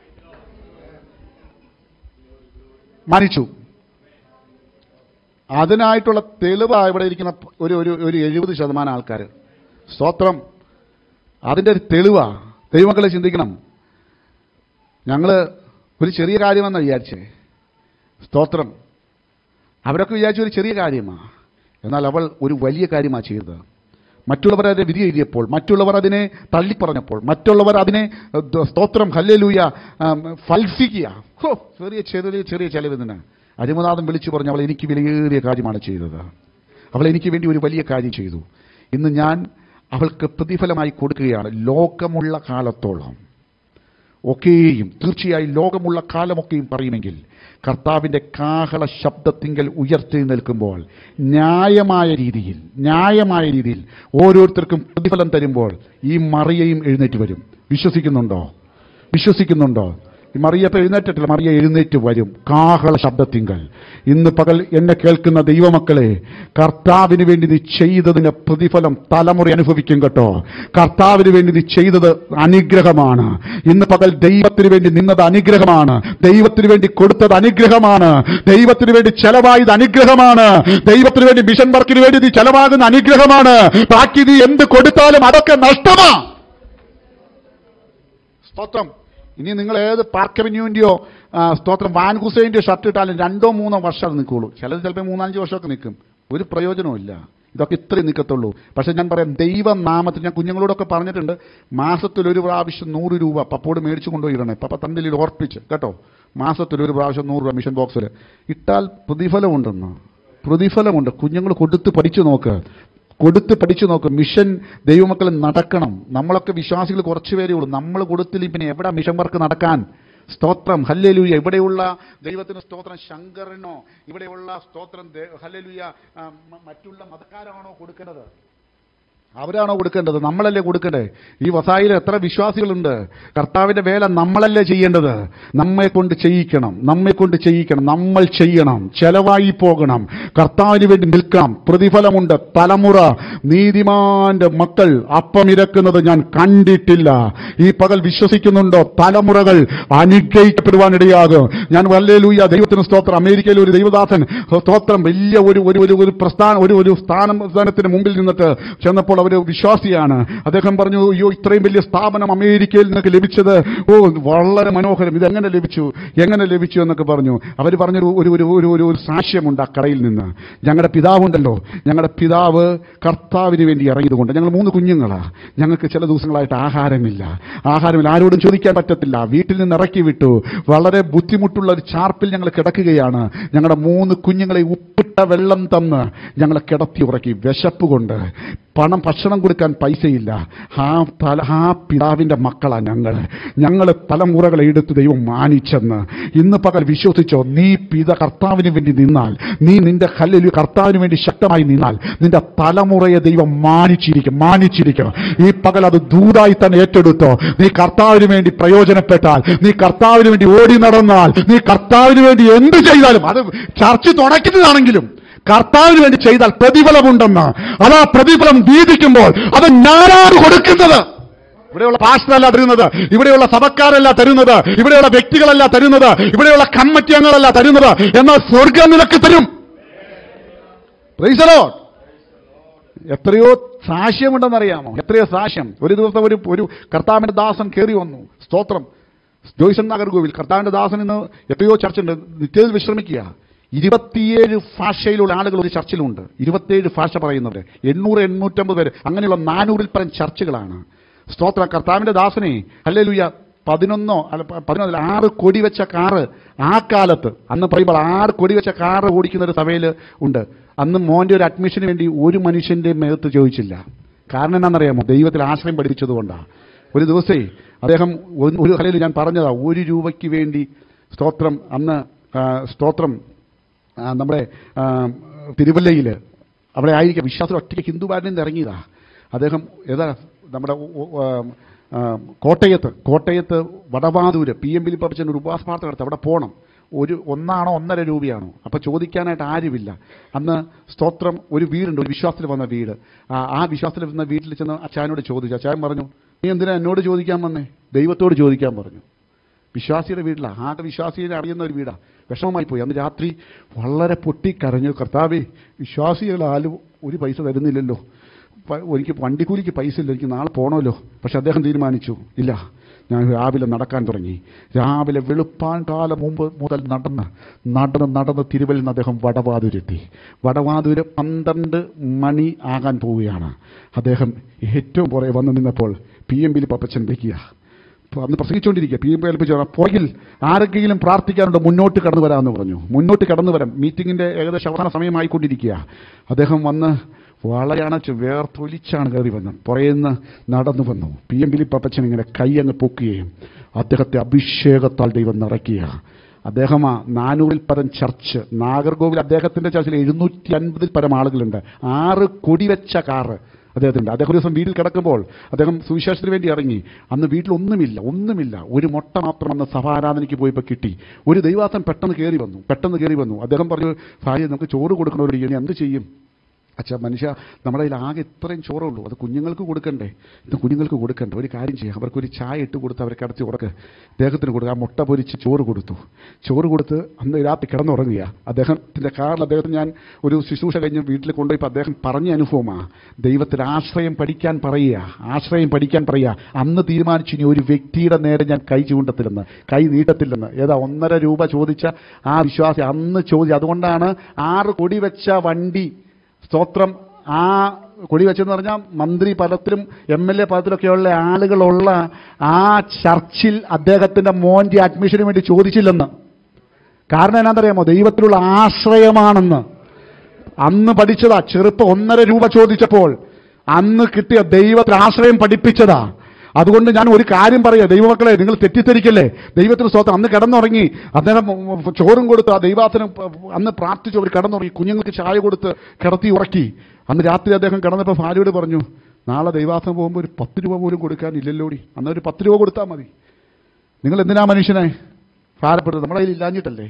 മരിച്ചു. അതിനായിട്ടുള്ള തെളിവാണ് ഇവിടെ ഇരിക്കുന്ന ഒരു 70% ആൾക്കാർ. സ്തോത്രം. അതിൻ്റെ ഒരു തെളിവാ. ദൈവമക്കളെ ചിന്തിക്കണം. ഞങ്ങൾ ഒരു ചെറിയ കാര്യമെന്നാണ് വിചാരിച്ചേ. സ്തോത്രം. അവരൊക്കെ വിചാരിച്ച ഒരു ചെറിയ കാര്യമാണ്. എന്നാൽ അവൾ ഒരു വലിയ കാര്യമാണ് ചെയ്തത്. മറ്റുള്ളവർ അതിനെ വിധി എഴുതിയപ്പോൾ, മറ്റുള്ളവർ അതിനെ തള്ളിപ്പറഞ്ഞപ്പോൾ, മറ്റുള്ളവർ അതിനെ സ്തോത്രം ഹല്ലേലൂയ ഫൽസിക്കുക. ചെറിയ ചെലവിന് അരിമനാഥൻ വിളിച്ചു പറഞ്ഞു, അവൾ എനിക്ക് വിലയേറിയ കാര്യമാണ് ചെയ്തത്. അവൾ എനിക്ക് വേണ്ടി ഒരു വലിയ കാര്യം ചെയ്തു. ഇന്ന് ഞാൻ അവൾക്ക് പ്രതിഫലമായി കൊടുക്കുകയാണ്. ലോകമുള്ള കാലത്തോളം ഒക്കെയും, തീർച്ചയായും ലോകമുള്ള കാലമൊക്കെയും പറയുമെങ്കിൽ കർത്താവിൻ്റെ കാഹള ശബ്ദത്തിങ്കൽ ഉയർത്തി നിൽക്കുമ്പോൾ ന്യായമായ രീതിയിൽ ഓരോരുത്തർക്കും പ്രതിഫലം തരുമ്പോൾ ഈ മറിയയും എഴുന്നേറ്റ് വരും. വിശ്വസിക്കുന്നുണ്ടോ? ഈ മറിയപ്പോൾ എഴുന്നേറ്റിട്ടില്ല, മറിയ എഴുന്നേറ്റ് വരും കാഹള ശബ്ദത്തിങ്കൽ. ഇന്ന് പകൽ എന്നെ കേൾക്കുന്ന ദൈവമക്കളെ, കർത്താവിന് വേണ്ടി നീ ചെയ്തതിന്റെ പ്രതിഫലം തലമുറ അനുഭവിക്കും കേട്ടോ. കർത്താവിന് വേണ്ടി നീ ചെയ്തത് അനുഗ്രഹമാണ്. ഇന്ന് പകൽ ദൈവത്തിന് വേണ്ടി നിന്നത് അനുഗ്രഹമാണ്. ദൈവത്തിന് വേണ്ടി കൊടുത്തത് അനുഗ്രഹമാണ്. ദൈവത്തിന് വേണ്ടി ചെലവായത് അനുഗ്രഹമാണ്. ദൈവത്തിന് വേണ്ടി മിഷൻ വർക്കിന് വേണ്ടി നീ ചെലവാകുന്ന അനുഗ്രഹമാണ്. ബാക്കി നീ എന്ത് കൊടുത്താലും അതൊക്കെ നഷ്ടമാണ്. സ്തോത്രം. ഇനി നിങ്ങൾ ഏത് പാർക്ക് അവന്യൂവിൻ്റെയോ സ്തോത്രം വാൻ ഹുസൈൻ്റെയോ ഷർട്ട് ഇട്ടാലും 2-3 വർഷം നിൽക്കുള്ളൂ. ചിലത് ചിലപ്പോൾ 3-5 വർഷമൊക്കെ നിൽക്കും. ഒരു പ്രയോജനവും. ഇതൊക്കെ ഇത്രയും നിൽക്കത്തുള്ളൂ. പക്ഷെ ഞാൻ പറയാം, ദൈവനാമത്തിൽ ഞാൻ കുഞ്ഞുങ്ങളോടൊക്കെ പറഞ്ഞിട്ടുണ്ട്, മാസത്തിൽ ഒരു പ്രാവശ്യം 100 രൂപ പപ്പോട് മേടിച്ചു കൊണ്ടുപോയി ഇടണേ. പപ്പ തണ്ടിൽ ഓർപ്പിച്ച് കേട്ടോ. മാസത്തിൽ ഒരു പ്രാവശ്യം 100 രൂപ മിഷൻ ബോക്സിൽ ഇട്ടാൽ പ്രതിഫലമുണ്ട്. കുഞ്ഞുങ്ങൾ കൊടുത്ത് പഠിച്ചു നോക്ക്. മിഷൻ ദൈവമക്കൾ നടക്കണം. നമ്മളൊക്കെ വിശ്വാസികൾ കുറച്ച് പേരേ ഉള്ളൂ. നമ്മൾ കൊടുത്തില്ലെങ്കിൽ പിന്നെ എവിടെ മിഷൻ വർക്ക് നടക്കാൻ? സ്തോത്രം ഹല്ലേലൂയ. ഇവിടെയുള്ള ദൈവത്തിന് സ്തോത്രം ശങ്കരനോ ഇവിടെയുള്ള സ്തോത്രം ഹല്ലേലൂയ മറ്റുള്ള മതക്കാരാണോ കൊടുക്കേണ്ടത്? അവരാണോ കൊടുക്കേണ്ടത്? നമ്മളല്ലേ കൊടുക്കണ്ടേ? ഈ വസായിൽ എത്ര വിശ്വാസികളുണ്ട്? കർത്താവിന്റെ വേല നമ്മളല്ലേ ചെയ്യേണ്ടത്? നമ്മെ കൊണ്ട് ചെയ്യിക്കണം. നമ്മൾ ചെയ്യണം. ചെലവായി പോകണം. കർത്താവിന് വേണ്ടി നിൽക്കണം. പ്രതിഫലമുണ്ട്. തലമുറ നീതിമാന്റെ മക്കൾ അപ്പമിരക്കുന്നത് ഞാൻ കണ്ടിട്ടില്ല. ഈ പകൽ വിശ്വസിക്കുന്നുണ്ടോ? തലമുറകൾ അനുഗ്രഹിക്കപ്പെടുവാനിടയാകും. ഞാൻ ഹല്ലേലൂയ ദൈവത്തിന് സ്തോത്രം. അമേരിക്കയിലെ ഒരു ദൈവദാസൻ സ്തോത്രം വലിയ ഒരു സ്ഥാനത്തിന് മുമ്പിൽ നിന്നിട്ട് ചെന്നപ്പോൾ അവർ വിശ്വാസിയാണ്. അദ്ദേഹം പറഞ്ഞു, അയ്യോ ഇത്രയും വലിയ സ്ഥാപനം അമേരിക്കയിൽ നിന്നൊക്കെ ലഭിച്ചത് വളരെ മനോഹരം. ഇതെങ്ങനെ ലഭിച്ചു എന്നൊക്കെ പറഞ്ഞു. അവർ പറഞ്ഞൊരു ഒരു സാക്ഷ്യമുണ്ട് ആ കടയിൽ നിന്ന്. ഞങ്ങളുടെ പിതാവ് കർത്താവിന് വേണ്ടി ഇറങ്ങിയതുകൊണ്ട് ഞങ്ങൾ 3 കുഞ്ഞുങ്ങളാണ്. ഞങ്ങൾക്ക് ചില ദിവസങ്ങളായിട്ട് ആഹാരമില്ല. ആരോടും ചോദിക്കാൻ പറ്റത്തില്ല. വീട്ടിൽ നിന്ന് ഇറക്കി വിട്ടു. വളരെ ബുദ്ധിമുട്ടുള്ള ഒരു ചാർപ്പിൽ ഞങ്ങൾ കിടക്കുകയാണ്. ഞങ്ങളുടെ 3 കുഞ്ഞുങ്ങളെ ഉപ്പിട്ട വെള്ളം തന്ന് ഞങ്ങളെ കിടത്തി ഉറക്കി. വിശപ്പ് കൊണ്ട് ഭക്ഷണം കൊടുക്കാൻ പൈസയില്ല. ആ പിതാവിന്റെ മക്കളാണ് ഞങ്ങൾ തലമുറകളെ എടുത്ത് ദൈവം മാനിച്ചെന്ന്. ഇന്ന് പകൽ വിശ്വസിച്ചോ, നീ കർത്താവിന് വേണ്ടി നിന്നാൽ, നീ നിന്റെ ഹല്ലേലൂയ കർത്താവിന് വേണ്ടി ശക്തമായി നിന്നാൽ നിന്റെ തലമുറയെ ദൈവം മാനിച്ചിരിക്കും. ഈ പകൽ അത് ദൂതായി തന്നെ ഏറ്റെടുത്തോ. നീ കർത്താവിന് വേണ്ടി പ്രയോജനപ്പെട്ടാൽ, നീ കർത്താവിന് വേണ്ടി ഓടി നടന്നാൽ, നീ കർത്താവിന് വേണ്ടി എന്ത് ചെയ്താലും, അത് ചർച്ച് തുടക്കുന്നതാണെങ്കിലും കർത്താവിന് വേണ്ടി ചെയ്താൽ പ്രതിഫലമുണ്ടെന്ന്. അതാ പ്രതിഫലം വീതിക്കുമ്പോൾ അത് ഞാനാണ് കൊടുക്കുന്നത്. ഇവിടെയുള്ള പാസ്റ്ററല്ല തരുന്നത്, ഇവിടെയുള്ള സഭക്കാരല്ല തരുന്നത്, ഇവിടെയുള്ള വ്യക്തികളല്ല തരുന്നത്, ഇവിടെയുള്ള കമ്മിറ്റി അംഗങ്ങളല്ല തരുന്നത്. എന്നാൽ സ്വർഗ്ഗം നിനക്ക് തരും. Praise the Lord. എത്രയോ സാക്ഷ്യമുണ്ടെന്നറിയാമോ? എത്രയോ സാക്ഷ്യം. ഒരു ദിവസം ഒരു കർത്താവിന്റെ ദാസൻ കയറി വന്നു. സ്തോത്രം. ജോയ്സൺ നാഗർകോവിൽ കർത്താവിന്റെ ദാസൻ ഇന്ന് എത്രയോ ചർച്ചുണ്ട്. നിത്യത്തിൽ വിശ്രമിക്കുക. 27 ഭാഷയിലുള്ള ആളുകൾ ഒരു ചർച്ചിലുണ്ട്. 27 ഭാഷ പറയുന്നവർ 800-850 പേര്. അങ്ങനെയുള്ള 400-ൽ പരം ചർച്ചുകളാണ്. സ്തോത്ര. കർത്താവിന്റെ ദാസനെ ഹല്ലേലൂയ 6 കൊടി വെച്ച കാറ് ആ കാലത്ത്, അന്ന് പറയുമ്പോൾ 6 കൊടി വെച്ച കാറ് ഓടിക്കുന്ന ഒരു സഭയിൽ ഉണ്ട്. അന്ന് മോന്റെ ഒരു അഡ്മിഷന് വേണ്ടി ഒരു മനുഷ്യന്റെ മേത്ത് ചോദിച്ചില്ല. കാരണം എന്നാണെന്നറിയാമോ? ദൈവത്തിൽ ആശ്രയം പഠിപ്പിച്ചതുകൊണ്ടാണ്. ഒരു ദിവസേ അദ്ദേഹം ഒരു കലയിൽ ഞാൻ പറഞ്ഞതാ, 1 രൂപയ്ക്ക് വേണ്ടി സ്തോത്രം അന്ന് സ്തോത്രം നമ്മുടെ തിരുവല്ലയിൽ അവിടെ ആയിരിക്കും വിശ്വാസം ഒറ്റയ്ക്ക് ഹിന്ദുവാരിൽ നിന്ന് ഇറങ്ങിയതാ. അദ്ദേഹം നമ്മുടെ കോട്ടയത്ത് വടവാതൂര് PM ഫിലിപ്പ് അപ്പച്ചൻ ഒരു ഉപവാസ പ്രാർത്ഥന നടത്തി. അവിടെ പോകണം. 1.5 രൂപയാണോ? അപ്പോൾ ചോദിക്കാനായിട്ട് ആരുമില്ല. അന്ന് സ്തോത്രം ഒരു വീടുണ്ട്, ഒരു വിശ്വാസത്തിൽ വന്ന വീട്. ആ വിശ്വാസത്തിൽ വന്ന വീട്ടിൽ ചെന്ന് അച്ചായനോട് ചോദിച്ചു. അച്ചായൻ പറഞ്ഞു, നീ എന്തിനാ എന്നോട് ചോദിക്കാൻ വന്നേ? ദൈവത്തോട് ചോദിക്കാൻ പറഞ്ഞു. വിശ്വാസിയുടെ വീട്ടിലാണ്, ആകെ വിശ്വാസിയെ അറിയുന്ന ഒരു വീടാണ്. വിഷമമായി പോയി. അന്ന് രാത്രി വളരെ പൊട്ടിക്കരഞ്ഞു, കർത്താവേ, വിശ്വാസികളാലും ഒരു പൈസ തരുന്നില്ലല്ലോ, എനിക്ക് വണ്ടിക്കൂലിക്ക് പൈസ ഇല്ല, എനിക്ക് നാളെ പോകണമല്ലോ. പക്ഷെ അദ്ദേഹം തീരുമാനിച്ചു, ഇല്ല, ഞാൻ രാവിലെ നടക്കാൻ തുടങ്ങി. രാവിലെ വെളുപ്പാൻ കാലം മുതൽ നടന്ന് തിരുവല്ലയിൽ നിന്ന് അദ്ദേഹം വടവാതൂരെത്തി. വടവാതൂര് 12 മണി ആകാൻ പോവുകയാണ്. അദ്ദേഹം ഏറ്റവും പുറകെ വന്നു നിന്നപ്പോൾ PM ഫിലിപ്പ് അപ്പച്ചൻ വിളിക്കുക. അന്ന് പ്രസംഗിച്ചുകൊണ്ടിരിക്കുക. PM ഫിലിപ്പ് പുറകിൽ ആരെങ്കിലും പ്രാർത്ഥിക്കാനുണ്ട്, മുന്നോട്ട് കടന്നു വരാമെന്ന് പറഞ്ഞു. മുന്നോട്ട് കടന്നു വരാം. മീറ്റിങ്ങിൻ്റെ ഏകദേശം അവസാന സമയമായിക്കൊണ്ടിരിക്കുക. അദ്ദേഹം വന്ന് വളരെ അണച്ച് വേർത്തൊലിച്ചാണ് കയറി വന്നത്. പുറയെന്ന് നടന്നു വന്നു. PM ഫിലിപ്പ് അപ്പച്ചൻ ഇങ്ങനെ കൈ അങ്ങ് പൊക്കുകയും അദ്ദേഹത്തെ അഭിഷേകത്താൽ ദൈവം നിറയ്ക്കുക. അദ്ദേഹം 400-ൽ പരം ചർച്ച്, നാഗർകോവിൽ അദ്ദേഹത്തിൻ്റെ ചർച്ചിൽ 750-ൽ പരം ആളുകളുണ്ട്. 6 കൊടിവെച്ച കാറ് അദ്ദേഹത്തിൻ്റെ. അദ്ദേഹം ഒരു ദിവസം വീട്ടിൽ കിടക്കുമ്പോൾ അദ്ദേഹം സുവിശേഷത്തിന് വേണ്ടി ഇറങ്ങി. അന്ന് വീട്ടിലൊന്നുമില്ല, ഒരു മുട്ട മാത്രം അന്ന് സഭാരാധനയ്ക്ക് പോയപ്പോൾ കിട്ടി. ഒരു ദൈവാസൻ പെട്ടെന്ന് കയറി വന്നു. അദ്ദേഹം പറഞ്ഞു, ഭാര്യ, നമുക്ക് ചോറ് കൊടുക്കണവരോട് ഇനി എന്ത് ചെയ്യും? അച്ഛാ, മനുഷ്യ, നമ്മുടെ കയ്യിൽ ആകെ ഇത്രയും ചോറുള്ളൂ, അത് കുഞ്ഞുങ്ങൾക്ക് കൊടുക്കണ്ടേ? ഒരു കാര്യം ചെയ്യാം, അവർക്കൊരു ചായ ഇട്ട് കൊടുത്ത് അവരെ കിടത്തി ഉറക്ക്, അദ്ദേഹത്തിന് കൊടുക്കുക. ആ മുട്ട പൊരിച്ച് ചോറ് കൊടുത്ത് അന്ന് രാത്രി കിടന്നുറങ്ങുക. അദ്ദേഹത്തിൻ്റെ കാറിൽ അദ്ദേഹത്തിന് ഞാൻ ഒരു ശുശ്രൂഷ കഴിഞ്ഞ് വീട്ടിൽ കൊണ്ടുപോയപ്പോൾ അദ്ദേഹം പറഞ്ഞ അനുഭവമാണ്. ദൈവത്തിൽ ആശ്രയം പഠിക്കാൻ പറയുക. അന്ന് തീരുമാനിച്ചു, ഇനി ഒരു വ്യക്തിയുടെ നേരെ ഞാൻ കൈ നീട്ടത്തില്ലെന്ന്. 1.5 രൂപ ചോദിച്ച ആ വിശ്വാസി അന്ന് ചോദിച്ചു. അതുകൊണ്ടാണ് 6 കൊടി വെച്ച വണ്ടി, സ്തോത്രം, ആ കൊടി വെച്ചെന്ന് പറഞ്ഞാൽ മന്ത്രി പദത്തിലും MLA പദത്തിലൊക്കെയുള്ള ആളുകളുള്ള ആ ചർച്ചിൽ അദ്ദേഹത്തിൻ്റെ മോൻ്റെ അഡ്മിഷന് വേണ്ടി ചോദിച്ചില്ലെന്ന്. കാരണം എന്നാണെന്നറിയാമോ? ദൈവത്തിലുള്ള ആശ്രയമാണെന്ന് അന്ന് പഠിച്ചതാ. ചെറുപ്പം 1.5 രൂപ ചോദിച്ചപ്പോൾ അന്ന് കിട്ടിയ ദൈവത്തിൽ ആശ്രയം പഠിപ്പിച്ചതാ. അതുകൊണ്ട് ഞാൻ ഒരു കാര്യം പറയാം, ദൈവമക്കളെ, നിങ്ങൾ തെറ്റിദ്ധരിക്കല്ലേ. ദൈവത്തിന് സ്തോത്രം. അന്ന് കിടന്നുറങ്ങി. അദ്ദേഹം ചോറും കൊടുത്ത് ആ ദൈവാസനം അന്ന് പ്രാർത്ഥിച്ചു. അവർ കിടന്നുറങ്ങി. കുഞ്ഞുങ്ങൾക്ക് ചായ കൊടുത്ത് കിടത്തി ഉറക്കി. അന്ന് രാത്രി അദ്ദേഹം കിടന്നപ്പോൾ ഭാര്യയോട് പറഞ്ഞു, നാളെ ദൈവാസനം പോകുമ്പോൾ ഒരു 10 രൂപ പോലും കൊടുക്കാനില്ലല്ലോടി. അന്ന് ഒരു 10 രൂപ കൊടുത്താൽ മതി. നിങ്ങൾ എന്തിനാ മനുഷ്യനെ ഭാരപ്പെടുന്നത്? നമ്മുടെ കയ്യിൽ ഇല്ലാഞ്ഞിട്ടല്ലേ?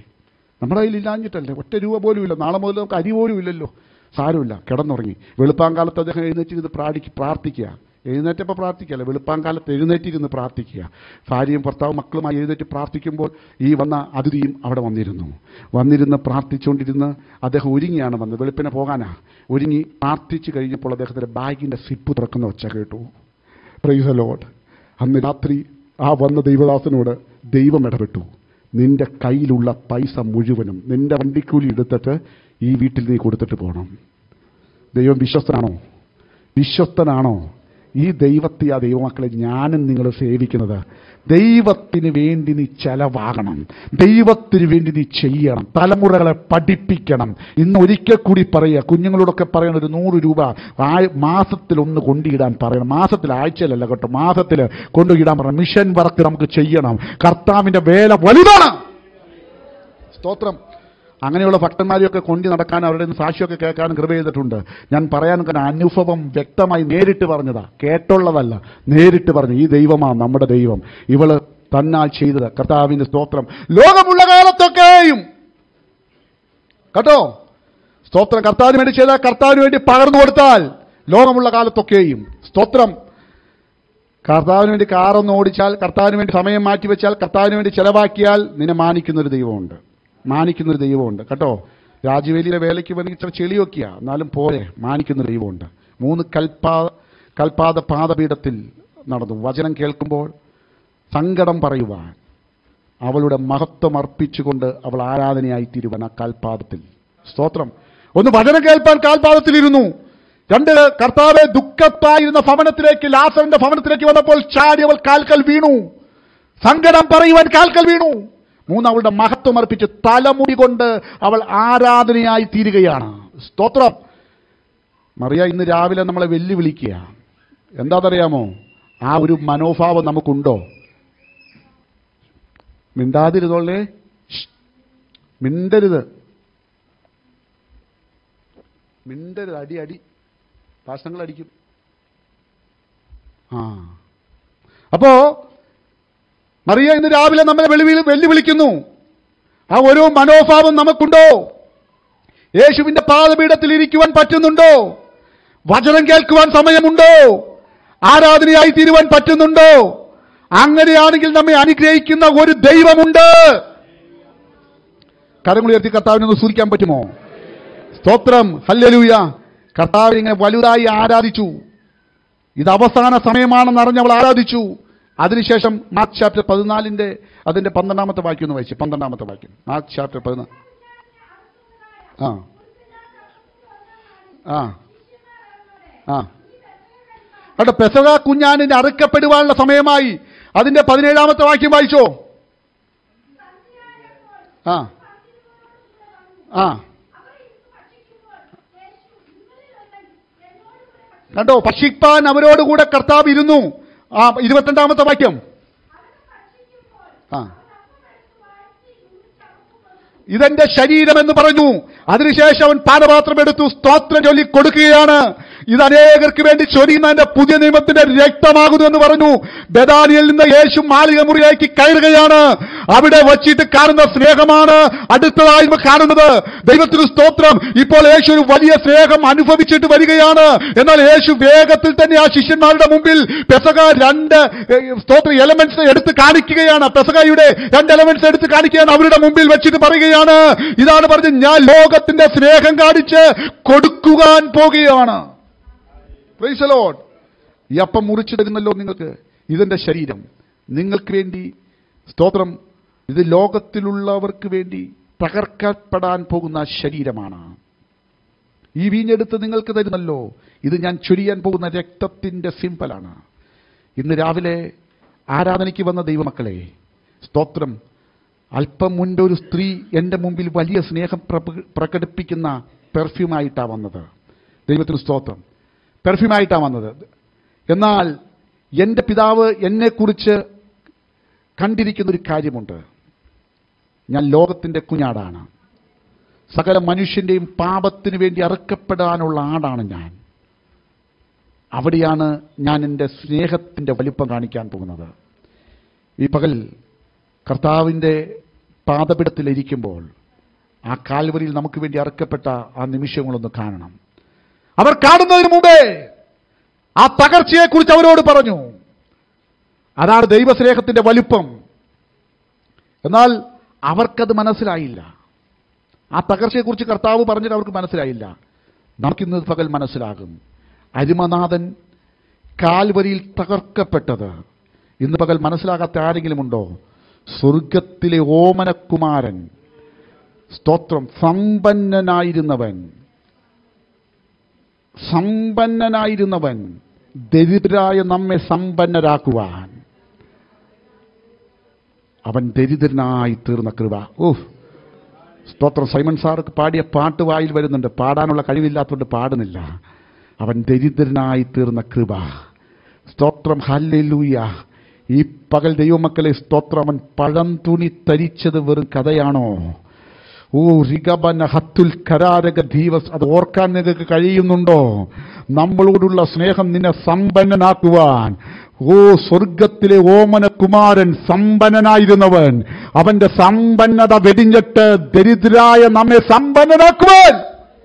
1 രൂപ പോലും ഇല്ല. നാളെ മുതൽ നമുക്ക് അരി പോലും ഇല്ലല്ലോ. സാരമില്ല, കിടന്നുറങ്ങി. വെളുപ്പാങ്കാലത്ത് അദ്ദേഹം എഴുന്നേറ്റിരുന്ന് പ്രാർത്ഥിക്കുക. എഴുന്നേറ്റപ്പോൾ പ്രാർത്ഥിക്കുകയല്ല, വെളുപ്പാങ്കാലത്ത് എഴുന്നേറ്റിരുന്ന് പ്രാർത്ഥിക്കുക. ഭാര്യയും ഭർത്താവും മക്കളുമായി എഴുന്നേറ്റ് പ്രാർത്ഥിക്കുമ്പോൾ ഈ വന്ന അതിഥിയും അവിടെ വന്നിരുന്ന് പ്രാർത്ഥിച്ചുകൊണ്ടിരുന്ന് അദ്ദേഹം ഒരുങ്ങിയാണ് വന്നത്. വെളുപ്പിനെ പോകാനാ ഒരുങ്ങി. പ്രാർത്ഥിച്ചു കഴിഞ്ഞപ്പോൾ അദ്ദേഹത്തിൻ്റെ ബാഗിൻ്റെ സിപ്പ് തുറക്കുന്ന ഒച്ച കേട്ടു. Praise the Lord. അന്ന് രാത്രി ആ വന്ന ദൈവദാസനോട് ദൈവം ഇടപെട്ടു. നിന്റെ കയ്യിലുള്ള പൈസ മുഴുവനും നിന്റെ വണ്ടിക്കൂലി എടുത്തിട്ട് ഈ വീട്ടിൽ നീ കൊടുത്തിട്ട് പോകണം. ദൈവം വിശ്വസ്തനാണോ? ഈ ദൈവത്തെ, ആ ദൈവമക്കളെ ഞാനും നിങ്ങൾ സേവിക്കുന്നത്, ദൈവത്തിന് വേണ്ടി നീ ചെലവാകണം, ദൈവത്തിന് വേണ്ടി നീ ചെയ്യണം, തലമുറകളെ പഠിപ്പിക്കണം. ഇന്ന് ഒരിക്കൽ കൂടി പറയുക, കുഞ്ഞുങ്ങളോടൊക്കെ പറയണം, ഒരു 100 രൂപ മാസത്തിൽ ഒന്ന് കൊണ്ടിടാൻ പറയണം. മാസത്തിൽ, ആഴ്ചയിലല്ല കേട്ടോ, മാസത്തിൽ കൊണ്ടുപോയിടാൻ പറയണം. മിഷൻ വർക്ക് നമുക്ക് ചെയ്യണം. കർത്താവിൻ്റെ വേല വലുതാണ്. സ്തോത്രം. അങ്ങനെയുള്ള ഭക്തന്മാരെയൊക്കെ കൊണ്ടു നടക്കാൻ, അവരുടെ സാക്ഷിയൊക്കെ കേൾക്കാനും കൃപ ചെയ്തിട്ടുണ്ട്. ഞാൻ പറയാനും കാരണം അനുഭവം വ്യക്തമായി നേരിട്ട് പറഞ്ഞതാ, കേട്ടുള്ളതല്ല, നേരിട്ട് പറഞ്ഞു. ഈ ദൈവമാണ് നമ്മുടെ ദൈവം. ഇവള് തന്നാൽ ചെയ്തത്. കർത്താവിന്റെ സ്തോത്രം. ലോകമുള്ള കാലത്തൊക്കെയും കേട്ടോ, സ്തോത്രം. കർത്താവിന് വേണ്ടി ചെയ്താൽ, കർത്താവിന് വേണ്ടി പകർന്നു കൊടുത്താൽ, ലോകമുള്ള കാലത്തൊക്കെയും സ്തോത്രം. കർത്താവിന് വേണ്ടി കാറൊന്ന് ഓടിച്ചാൽ, കർത്താവിന് വേണ്ടി സമയം മാറ്റിവെച്ചാൽ, കർത്താവിന് വേണ്ടി ചെലവാക്കിയാൽ നിന്നെ മാനിക്കുന്നൊരു ദൈവമുണ്ട് കേട്ടോ. രാജവേലിയിലെ വേലയ്ക്ക് വേണ്ടി ഇത്ര ചെളിയൊക്കെയാ, എന്നാലും പോരെ, മാനിക്കുന്നൊരു ദൈവമുണ്ട്. 3 കൽപ്പാത പാദപീഠത്തിൽ നടന്നു. വചനം കേൾക്കുമ്പോൾ സങ്കടം പറയുവാൻ, അവളുടെ മഹത്വം അർപ്പിച്ചുകൊണ്ട് അവൾ ആരാധനയായി തീരുവാൻ ആ കാൽപാദത്തിൽ. സ്തോത്രം. ഒന്ന് വചനം കേൾപ്പാൻ കാൽപാദത്തിലിരുന്നു. 2 കർത്താവെ ദുഃഖത്തായിരുന്ന ഭവനത്തിലേക്ക്, ലാസറിന്റെ ഭവനത്തിലേക്ക് വന്നപ്പോൾ ചാടി അവൾ കാൽക്കൽ വീണു. സങ്കടം പറയുവാൻ കാൽക്കൽ വീണു. 3 അവളുടെ മഹത്വം അർപ്പിച്ച് തലമുടി കൊണ്ട് അവൾ ആരാധനയായി തീരുകയാണ്. സ്തോത്രം. മറിയ ഇന്ന് രാവിലെ നമ്മളെ വെല്ലുവിളിക്കുക. എന്താണെന്നറിയാമോ? ആ ഒരു മനോഭാവം നമുക്കുണ്ടോ? മിണ്ടാതിരുന്നോളേ, മിണ്ടരുത്, മിണ്ടരുത്. അടി അടി ഭാഷണങ്ങൾ അടിക്കും. അപ്പോ മറിയ ഇന്ന് രാവിലെ നമ്മളെ വെല്ലുവിളിക്കുന്നു. ആ ഓരോ മനോഭാവം നമുക്കുണ്ടോ? യേശുവിന്റെ പാദപീഠത്തിൽ ഇരിക്കുവാൻ പറ്റുന്നുണ്ടോ? വചനം കേൾക്കുവാൻ സമയമുണ്ടോ? ആരാധനയായി തീരുവാൻ പറ്റുന്നുണ്ടോ? അങ്ങനെയാണെങ്കിൽ നമ്മെ അനുഗ്രഹിക്കുന്ന ഒരു ദൈവമുണ്ട്. കരങ്ങളുയർത്തി കർത്താവിനൊന്ന് സ്തുതിക്കാൻ പറ്റുമോ? സ്തോത്രം, ഹല്ലേലൂയ. കർത്താവിനെ ഇങ്ങനെ വലുതായി ആരാധിച്ചു. ഇത് അവസാന സമയമാണെന്ന് അറിഞ്ഞ് അവൾ ആരാധിച്ചു. അതിനുശേഷം മാർക്ക് ചാപ്റ്റർ 14 അതിന്റെ 12 വാക്യം ഒന്ന് വായിച്ചു. 12 വാക്യം, മാർക്ക് ചാപ്റ്റർ 14. അവിടെ പെസഹ കുഞ്ഞാനിന് അറുക്കപ്പെടുവാനുള്ള സമയമായി. അതിന്റെ 17 വാക്യം വായിച്ചോ. കണ്ടോ, ഭക്ഷിപ്പാൻ അവരോടുകൂടെ കർത്താവ് ഇരുന്നു. 22 വാക്യം. ഇതെന്റെ ശരീരം എന്ന് പറഞ്ഞു. അതിനുശേഷം അവൻ പാനപാത്രം എടുത്തു സ്തോത്രം ചൊല്ലി കൊടുക്കുകയാണ്. ഇത് അനേകർക്ക് വേണ്ടി ചൊരിയുന്നതിന്റെ പുതിയ നിയമത്തിന്റെ രക്തമാകുന്നു എന്ന് പറഞ്ഞു. ബെഥാനിയിൽ നിന്ന് യേശു മാളിക മുറിയിലേക്ക് കയറുകയാണ്. അവിടെ വച്ചിട്ട് കാണുന്ന സ്നേഹമാണ് അടുത്തതായി കാണുന്നത്. ദൈവത്തിന് സ്തോത്രം. ഇപ്പോൾ യേശു ഒരു വലിയ സ്നേഹം അനുഭവിച്ചിട്ട് വരികയാണ്. എന്നാൽ യേശു വേഗത്തിൽ തന്നെ ആ ശിഷ്യന്മാരുടെ മുമ്പിൽ പെസഹ 2 എലമെന്റ്സ് എടുത്ത് കാണിക്കുകയാണ്. പെസഹയുടെ 2 എലമെന്റ്സ് എടുത്ത് കാണിക്കുകയാണ്. അവരുടെ മുമ്പിൽ വെച്ചിട്ട് പറയുകയാണ്, ഇതാണ് പറഞ്ഞത്, ഞാൻ ലോകത്തിന്റെ സ്നേഹം കാണിച്ച് കൊടുക്കുവാൻ പോകുകയാണ്. Praise the Lord. ഈ അപ്പം മുറിച്ചിടുന്നല്ലോ നിങ്ങൾക്ക്, ഇതെന്റെ ശരീരം നിങ്ങൾക്ക് വേണ്ടി. സ്തോത്രം. ഇത് ലോകത്തിലുള്ളവർക്ക് വേണ്ടി തകർക്കപ്പെടാൻ പോകുന്ന ശരീരമാണ്. ഈ വീഞ്ഞെടുത്ത് നിങ്ങൾക്ക് തരുന്നല്ലോ, ഇത് ഞാൻ ചൊരിയാൻ പോകുന്ന രക്തത്തിന്റെ സിംബലാണ്. ഇന്ന് രാവിലെ ആരാധനയ്ക്ക് വന്ന ദൈവമക്കളെ, സ്തോത്രം, അല്പം മുൻപ് ഒരു സ്ത്രീ എൻ്റെ മുമ്പിൽ വലിയ സ്നേഹം പ്രകടിപ്പിക്കുന്ന പെർഫ്യൂമായിട്ടാണ് വന്നത്. ദൈവത്തിന് സ്തോത്രം. പെർഫ്യൂമായിട്ടാണ് വന്നത്. എന്നാൽ എൻ്റെ പിതാവ് എന്നെക്കുറിച്ച് കണ്ടിരിക്കുന്നൊരു കാര്യമുണ്ട്. ഞാൻ ലോകത്തിൻ്റെ കുഞ്ഞാടാണ്. സകല മനുഷ്യൻ്റെയും പാപത്തിന് വേണ്ടി അറുക്കപ്പെടാനുള്ള ആടാണ് ഞാൻ. അവിടെയാണ് ഞാൻ എൻ്റെ സ്നേഹത്തിൻ്റെ വലിപ്പം കാണിക്കാൻ പോകുന്നത്. ഈ പകൽ കർത്താവിൻ്റെ പാദപീഠത്തിലിരിക്കുമ്പോൾ ആ കാൽവരിയിൽ നമുക്ക് വേണ്ടി അറുക്കപ്പെട്ട ആ നിമിഷങ്ങളൊന്ന് കാണണം. അവർ കാണുന്നതിന് മുമ്പേ ആ തകർച്ചയെക്കുറിച്ച് അവരോട് പറഞ്ഞു. അതാണ് ദൈവസ്നേഹത്തിന്റെ വലിപ്പം. എന്നാൽ അവർക്കത് മനസ്സിലായില്ല. ആ തകർച്ചയെക്കുറിച്ച് കർത്താവ് പറഞ്ഞിട്ട് അവർക്ക് മനസ്സിലായില്ല. നമുക്കിന്ന് പകൽ മനസ്സിലാകും. അരിമനാഥൻ കാൽവരിയിൽ തകർക്കപ്പെട്ടത് ഇന്ന് പകൽ മനസ്സിലാകാത്ത ആരെങ്കിലും ഉണ്ടോ? സ്വർഗത്തിലെ ഓമനക്കുമാരൻ, സ്തോത്രം, സമ്പന്നനായിരുന്നവൻ ദരിദ്രരായ നമ്മെ സമ്പന്നരാക്കുവാൻ അവൻ ദരിദ്രനായി തീർന്ന കൃപ. സ്തോത്രം. സൈമൺ സാർക്ക് പാടിയ പാട്ട് വായിൽ വരുന്നുണ്ട്. പാടാനുള്ള കഴിവില്ലാത്തതുകൊണ്ട് പാടുന്നില്ല. അവൻ ദരിദ്രനായി തീർന്ന കൃപ. സ്തോത്രം. ഹല്ലേലൂയ. ഈ പകൽ ദൈവമക്കളെ, സ്തോത്രം, അവൻ പഴം തുണി തരിച്ചത് വെറും കഥയാണോ? റിഗബന ഹത്തുൽ കരാരക ദീവസ്. അത് ഓർക്കാൻ നിങ്ങൾക്ക് കഴിയുന്നുണ്ടോ? നമ്മളോടുള്ള സ്നേഹം നിന്നെ സമ്പന്നനാക്കുവാൻ. സ്വർഗത്തിലെ ഓമനകുമാരൻ സമ്പന്നനായിരുന്നവൻ, അവന്റെ സമ്പന്നത വെടിഞ്ഞിട്ട് ദരിദ്രരായ നമ്മെ സമ്പന്നനാക്കുവാൻ.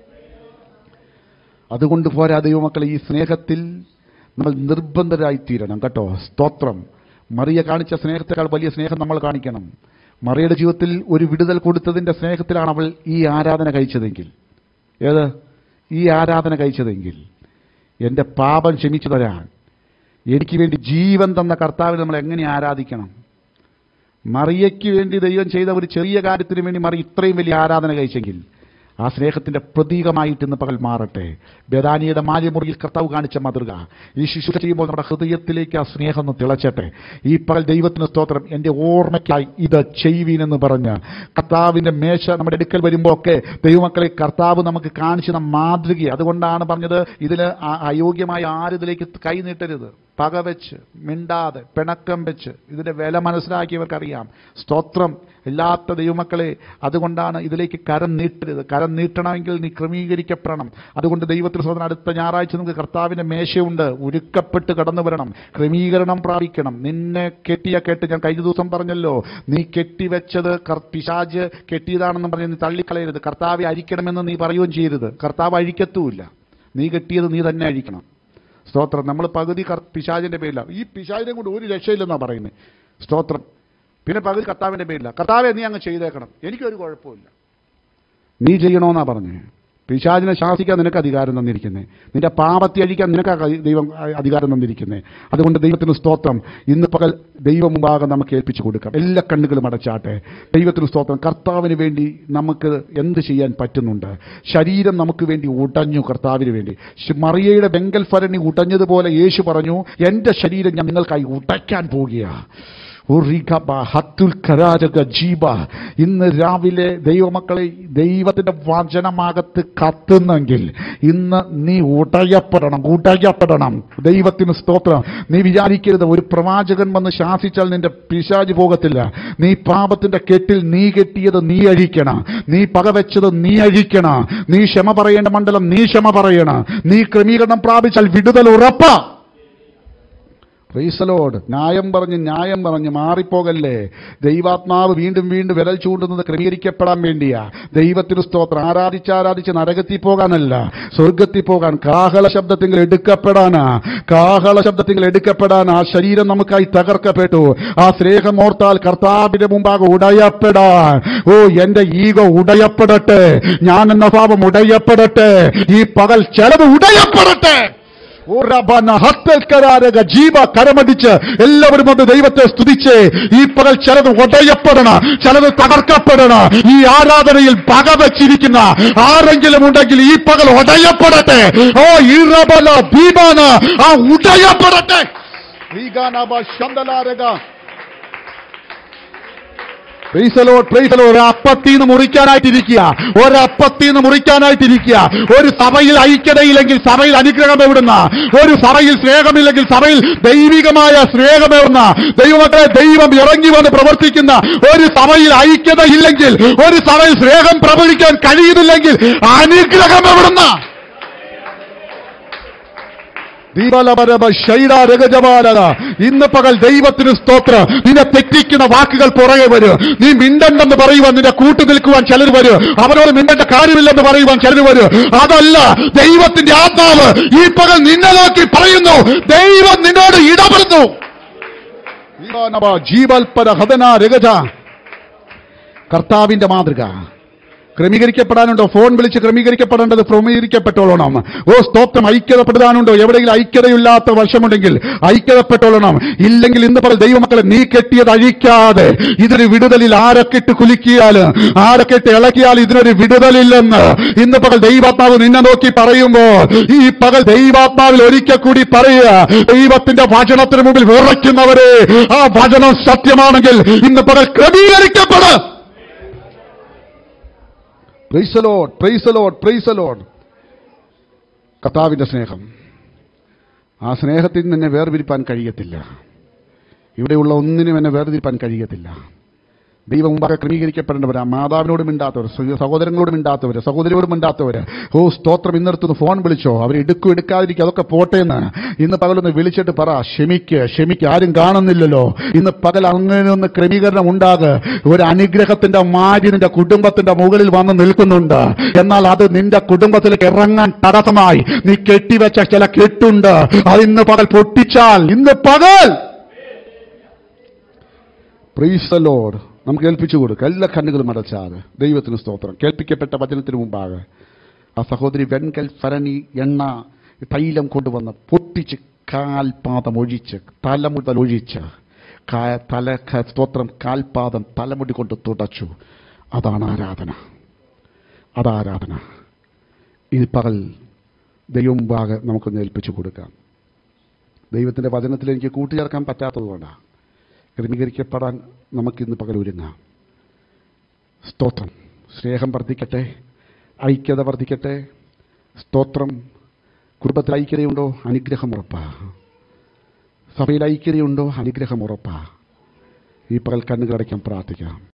അതുകൊണ്ട് പോരാ ദൈവമക്കളെ, ഈ സ്നേഹത്തിൽ നമ്മൾ നിർബന്ധരായി തീരണം കേട്ടോ. സ്തോത്രം. മറിയ കാണിച്ച സ്നേഹത്തെക്കാൾ വലിയ സ്നേഹം നമ്മൾ കാണിക്കണം. മറിയയുടെ ജീവിതത്തിൽ ഒരു വിടുതൽ കൊടുത്തതിന്റെ സ്നേഹത്തിലാണ് അവൾ ഈ ആരാധന കഴിച്ചതെങ്കിൽ, ഈ ആരാധന കഴിച്ചതെങ്കിൽ എൻ്റെ പാപം ക്ഷമിച്ചു തരാൻ എനിക്ക് വേണ്ടി ജീവൻ തന്ന കർത്താവിനെ നമ്മൾ എങ്ങനെ ആരാധിക്കണം? മറിയയ്ക്ക് വേണ്ടി ദൈവം ചെയ്ത ഒരു ചെറിയ കാര്യത്തിന് വേണ്ടി മറിയ ഇത്രയും വലിയ ആരാധന കഴിച്ചെങ്കിൽ ആ സ്നേഹത്തിന്റെ പ്രതീകമായിട്ട് ഇന്ന് പകൽ മാറട്ടെ. ബെഥാനിയുടെ മാലിമുറിയിൽ കർത്താവ് കാണിച്ച മാതൃക ഈ ശുശ്രൂഷ ചെയ്യുമ്പോൾ നമ്മുടെ ഹൃദയത്തിലേക്ക് ആ സ്നേഹം ഒന്ന് തിളച്ചട്ടെ. ഈ പകൽ ദൈവത്തിന് സ്തോത്രം. എൻ്റെ ഓർമ്മയ്ക്കായി ഇത് ചെയ്യുവീനെന്ന് പറഞ്ഞ് കർത്താവിന്റെ മേശ നമ്മുടെ അടുക്കൽ വരുമ്പോൾ ഒക്കെ ദൈവമക്കളെ കർത്താവ് നമുക്ക് കാണിച്ചു തന്ന മാതൃക. അതുകൊണ്ടാണ് പറഞ്ഞത്, ഇതിൽ അയോഗ്യമായ ആരിതിലേക്ക് കൈ നീട്ടരുത്. പകവെച്ച്, മിണ്ടാതെ, പിണക്കം വെച്ച് ഇതിൻ്റെ വില മനസ്സിലാക്കിയവർക്കറിയാം. സ്തോത്രം. എല്ലാത്ത ദൈവമക്കളെ, അതുകൊണ്ടാണ് ഇതിലേക്ക് കരം നീട്ടരുത്. കരം നീട്ടണമെങ്കിൽ നീ ക്രമീകരിക്കപ്പെടണം. അതുകൊണ്ട് ദൈവത്തിന് സ്വന്തം അടുത്ത ഞായറാഴ്ച നമുക്ക് കർത്താവിൻ്റെ മേശയുണ്ട്. ഒരുക്കപ്പെട്ട് കടന്നു വരണം, ക്രമീകരണം പ്രാപിക്കണം. നിന്നെ കേട്ട് ഞാൻ കഴിഞ്ഞ ദിവസം പറഞ്ഞല്ലോ, നീ കെട്ടിവെച്ചത് പിശാച് കെട്ടിയതാണെന്ന് പറഞ്ഞ് നീ തള്ളിക്കളയരുത്. കർത്താവെ അഴിക്കണമെന്ന് നീ പറയുകയും ചെയ്യരുത്. കർത്താവ് അഴിക്കത്തുമില്ല. നീ കെട്ടിയത് നീ തന്നെ അഴിക്കണം. സ്തോത്രം. നമ്മൾ പകുതി പിശാചിൻ്റെ പേരിലാണ്. ഈ പിശാചിനെ കൊണ്ട് ഒരു രക്ഷയില്ലെന്നാണ് പറയുന്നത്. സ്തോത്രം. പിന്നെ പകുതി കർത്താവിൻ്റെ പേരില്ല. കർത്താവെ നീ അങ്ങ് ചെയ്തേക്കണം, എനിക്കൊരു കുഴപ്പമില്ല. നീ ചെയ്യണമെന്നാണ് പറഞ്ഞത്. പിശാചിനെ ശാസിക്കാൻ നിനക്ക് അധികാരം തന്നിരിക്കുന്നത്. നിന്റെ പാപത്തെ അഴിക്കാൻ നിനക്ക് ദൈവം അധികാരം തന്നിരിക്കുന്നത്. അതുകൊണ്ട് ദൈവത്തിന് സ്തോത്രം. ഇന്ന് പകൽ ദൈവം മുമ്പാകെ നമുക്ക് ഏൽപ്പിച്ചു കൊടുക്കാം. എല്ലാ കണ്ണുകളും അടച്ചാട്ടെ. ദൈവത്തിന് സ്തോത്രം. കർത്താവിന് വേണ്ടി നമുക്ക് എന്ത് ചെയ്യാൻ പറ്റുന്നുണ്ട്? ശരീരം നമുക്ക് വേണ്ടി ഉടഞ്ഞു. കർത്താവിന് വേണ്ടി മറിയയുടെ വെങ്കൽ ഭരണി ഉടഞ്ഞതുപോലെ യേശു പറഞ്ഞു, എൻ്റെ ശരീരം ഞാൻ നിങ്ങൾക്കായി ഉടയ്ക്കാൻ പോവുകയാണ്. ഇന്ന് രാവിലെ ദൈവമക്കളെ, ദൈവത്തിന്റെ വചനമാകത്ത് കത്തുന്നെങ്കിൽ ഇന്ന് നീ ഉടയപ്പെടണം. ദൈവത്തിന് സ്തോത്രം. നീ വിചാരിക്കരുത് ഒരു പ്രവാചകൻ വന്ന് ശാസിച്ചാൽ നിന്റെ പിശാച് പോകത്തില്ല. നീ പാപത്തിന്റെ കെട്ടിൽ നീ കെട്ടിയത് നീ അഴിക്കണം. നീ പകവെച്ചത് നീ അഴിക്കണം. നീ ക്ഷമ പറയേണ്ട മണ്ഡലം നീ ക്ഷമ പറയണം. നീ ക്രമീകരണം പ്രാപിച്ചാൽ വിടുതൽ ഉറപ്പാ. Praise the Lord. ന്യായം പറഞ്ഞ് മാറിപ്പോകല്ലേ. ദൈവാത്മാവ് വീണ്ടും വിരൽ ചൂണ്ടുന്നത് ക്രമീകരിക്കപ്പെടാൻ വേണ്ടിയാ. ദൈവത്തിന് സ്തോത്രം. ആരാധിച്ച് നരകത്തിൽ പോകാനല്ല, സ്വർഗത്തിൽ പോകാൻ. കാഹള ശബ്ദത്തിൽ എടുക്കപ്പെടാൻ ആ ശരീരം നമുക്കായി തകർക്കപ്പെട്ടു. ആ സ്നേഹം ഓർത്താൽ കർത്താവിന്റെ മുമ്പാകെ ഉടയപ്പെടാൻ. എന്റെ ഈഗോ ഉടയപ്പെടട്ടെ, ഞാൻ എന്ന ഭാവം ഉടയപ്പെടട്ടെ. ഈ പകൽ ചിലത് ഉടയപ്പെടട്ടെ. കരമടിച്ച് എല്ലാവരും കൊണ്ട് ദൈവത്തെ സ്തുതിച്ച് ഈ പകൽ ചിലത് ഉടയപ്പെടണം, ചിലത് തകർക്കപ്പെടണം. ഈ ആരാധനയിൽ പക വെച്ചിരിക്കുന്ന ആരെങ്കിലും ഉണ്ടെങ്കിൽ ഈ പകൽ ഉടയപ്പെടട്ടെ. ആ ഉടയപ്പെടട്ടെ. ഒരപ്പത്തിന്ന് മുറിക്കാനായിട്ടിരിക്കുക. ഒരു സഭയിൽ ഐക്യതയില്ലെങ്കിൽ സഭയിൽ അനുഗ്രഹം എവിടുന്ന? ഒരു സഭയിൽ സ്നേഹമില്ലെങ്കിൽ സഭയിൽ ദൈവികമായ സ്നേഹം എവിടുന്ന? ദൈവമക്കളെ, ദൈവം ഇറങ്ങി വന്ന് പ്രവർത്തിക്കുന്ന ഒരു സഭയിൽ ഐക്യതയില്ലെങ്കിൽ, ഒരു സഭയിൽ സ്നേഹം പ്രവചിക്കാൻ കഴിയുന്നില്ലെങ്കിൽ അനുഗ്രഹം എവിടുന്ന? ഇന്ന് പകൽ ദൈവത്തിന് സ്തോത്രം. നിന്നെ തെറ്റിക്കുന്ന വാക്കുകൾ പുറകെ വരും. നീ മിണ്ടണ്ടെന്ന് പറയുവാൻ നിന്റെ കൂട്ടു നിൽക്കുവാൻ ചിലർ വരും. അവരോട് മിണ്ടേണ്ട കാര്യമില്ലെന്ന് പറയുവാൻ ചിലർ വരും. അതല്ല, ദൈവത്തിന്റെ ആത്മാവ് ഈ പകൽ നിന്നെ നോക്കി പറയുന്നു, ദൈവം നിന്നോട് ഇടപെടുന്നു. കർത്താവിന്റെ മാതൃക ക്രമീകരിക്കപ്പെടാനുണ്ടോ? ഫോൺ വിളിച്ച് ക്രമീകരിക്കപ്പെടേണ്ടത് ക്രമീകരിക്കപ്പെട്ടോളണം. സ്തോത്രം. ഐക്യതപ്പെടാനുണ്ടോ? എവിടെയെങ്കിലും ഐക്യതയില്ലാത്ത വശമുണ്ടെങ്കിൽ ഐക്യതപ്പെട്ടോളണം. ഇല്ലെങ്കിൽ ഇന്ന് പകൽ ദൈവമക്കളെ, നീ കെട്ടിയത് അഴിക്കാതെ ഇതിന് വിടുതലിൽ ആരൊക്കെ ഇട്ട് കുലുക്കിയാലും ആരൊക്കെ ഇട്ട് ഇളക്കിയാൽ ഇതിനൊരു വിടുതലില്ലെന്ന് ഇന്ന് പകൽ ദൈവാത്മാവ് നിന്നെ നോക്കി പറയുമ്പോൾ ഈ പകൽ ദൈവാത്മാവിൽ ഒരിക്കൽ കൂടി പറയുക, ദൈവത്തിന്റെ വചനത്തിന് മുമ്പിൽ വിറയ്ക്കുന്നവരെ, ആ വചനം സത്യമാണെങ്കിൽ ഇന്ന് പകൽ ക്രമീകരിക്കപ്പെടും. Praise the Lord, praise the Lord, praise the Lord. കർത്താവിന്റെ സ്നേഹം, ആ സ്നേഹത്തിൽ നിന്നെ വേർതിരിപ്പാൻ കഴിയത്തില്ല. ഇവിടെയുള്ള ഒന്നിനും എന്നെ വേർതിരിപ്പാൻ കഴിയത്തില്ല. ദൈവം മുമ്പാകെ ക്രമീകരിക്കപ്പെടേണ്ടവരാ. മാതാവിനോട് മിണ്ടാത്തവർ, സഹോദരങ്ങളോട് മിണ്ടാത്തവർ, സഹോദരിയോട് മിണ്ടാത്തവർ. സ്തോത്രം. ഇന്നടുത്തുനിന്ന് ഫോൺ വിളിച്ചോ? അവർ എടുക്കാതിരിക്കും, അതൊക്കെ പോട്ടെ എന്ന് ഇന്ന് പകലൊന്ന് വിളിച്ചിട്ട് പറ, ക്ഷമിക്ക്, ആരും കാണുന്നില്ലല്ലോ. ഇന്ന് പകൽ അങ്ങനെ ഒന്ന് ക്രമീകരണം ഉണ്ടാകുക. ഒരു അനുഗ്രഹത്തിന്റെ മാരി നിന്റെ കുടുംബത്തിന്റെ മുകളിൽ വന്ന് നിൽക്കുന്നുണ്ട്. എന്നാൽ അത് നിന്റെ കുടുംബത്തിലേക്ക് ഇറങ്ങാൻ തടസ്സമായി നീ കെട്ടിവെച്ച ചില കെട്ടുണ്ട്. അത് ഇന്ന് പകൽ പൊട്ടിച്ചാൽ, ഇന്ന് പകൽ പ്രൈസ് ദി ലോർഡ് നമുക്ക് ഏൽപ്പിച്ചു കൊടുക്കുക. എല്ലാ കണ്ണുകളും അടച്ചാതെ ദൈവത്തിന് സ്തോത്രം. കേൾപ്പിക്കപ്പെട്ട വചനത്തിന് മുമ്പാകെ ആ സഹോദരി വെൺകൽ ഭരണി എണ്ണ തൈലം കൊണ്ടുവന്ന് പൊട്ടിച്ച് കാൽപാദം ഒഴിച്ച്, തലമുതൽ ഒഴിച്ച്, സ്തോത്രം, കാൽപാദം തലമുടി കൊണ്ട് തുടച്ചു. അതാണ് ആരാധന. ഈ പകൽ ദൈവം മുമ്പാകെ നമുക്കൊന്ന് ഏൽപ്പിച്ചു കൊടുക്കാം. ദൈവത്തിൻ്റെ വചനത്തിൽ എനിക്ക് കൂട്ടിച്ചേർക്കാൻ പറ്റാത്തതുകൊണ്ടാണ്. ക്രമീകരിക്കപ്പെടാൻ നമുക്കിന്ന് പകൽ ഒരുങ്ങാം. സ്തോത്രം. സ്നേഹം വർദ്ധിക്കട്ടെ, ഐക്യത വർദ്ധിക്കട്ടെ. സ്തോത്രം. കുടുംബത്തിൽ ഐക്യതയുണ്ടോ? അനുഗ്രഹം ഉറപ്പാ. സഭയിൽ ഐക്യതയുണ്ടോ? അനുഗ്രഹം ഉറപ്പാ. ഈ പകൽ കണ്ണുകളടയ്ക്കാൻ പ്രാർത്ഥിക്കാം.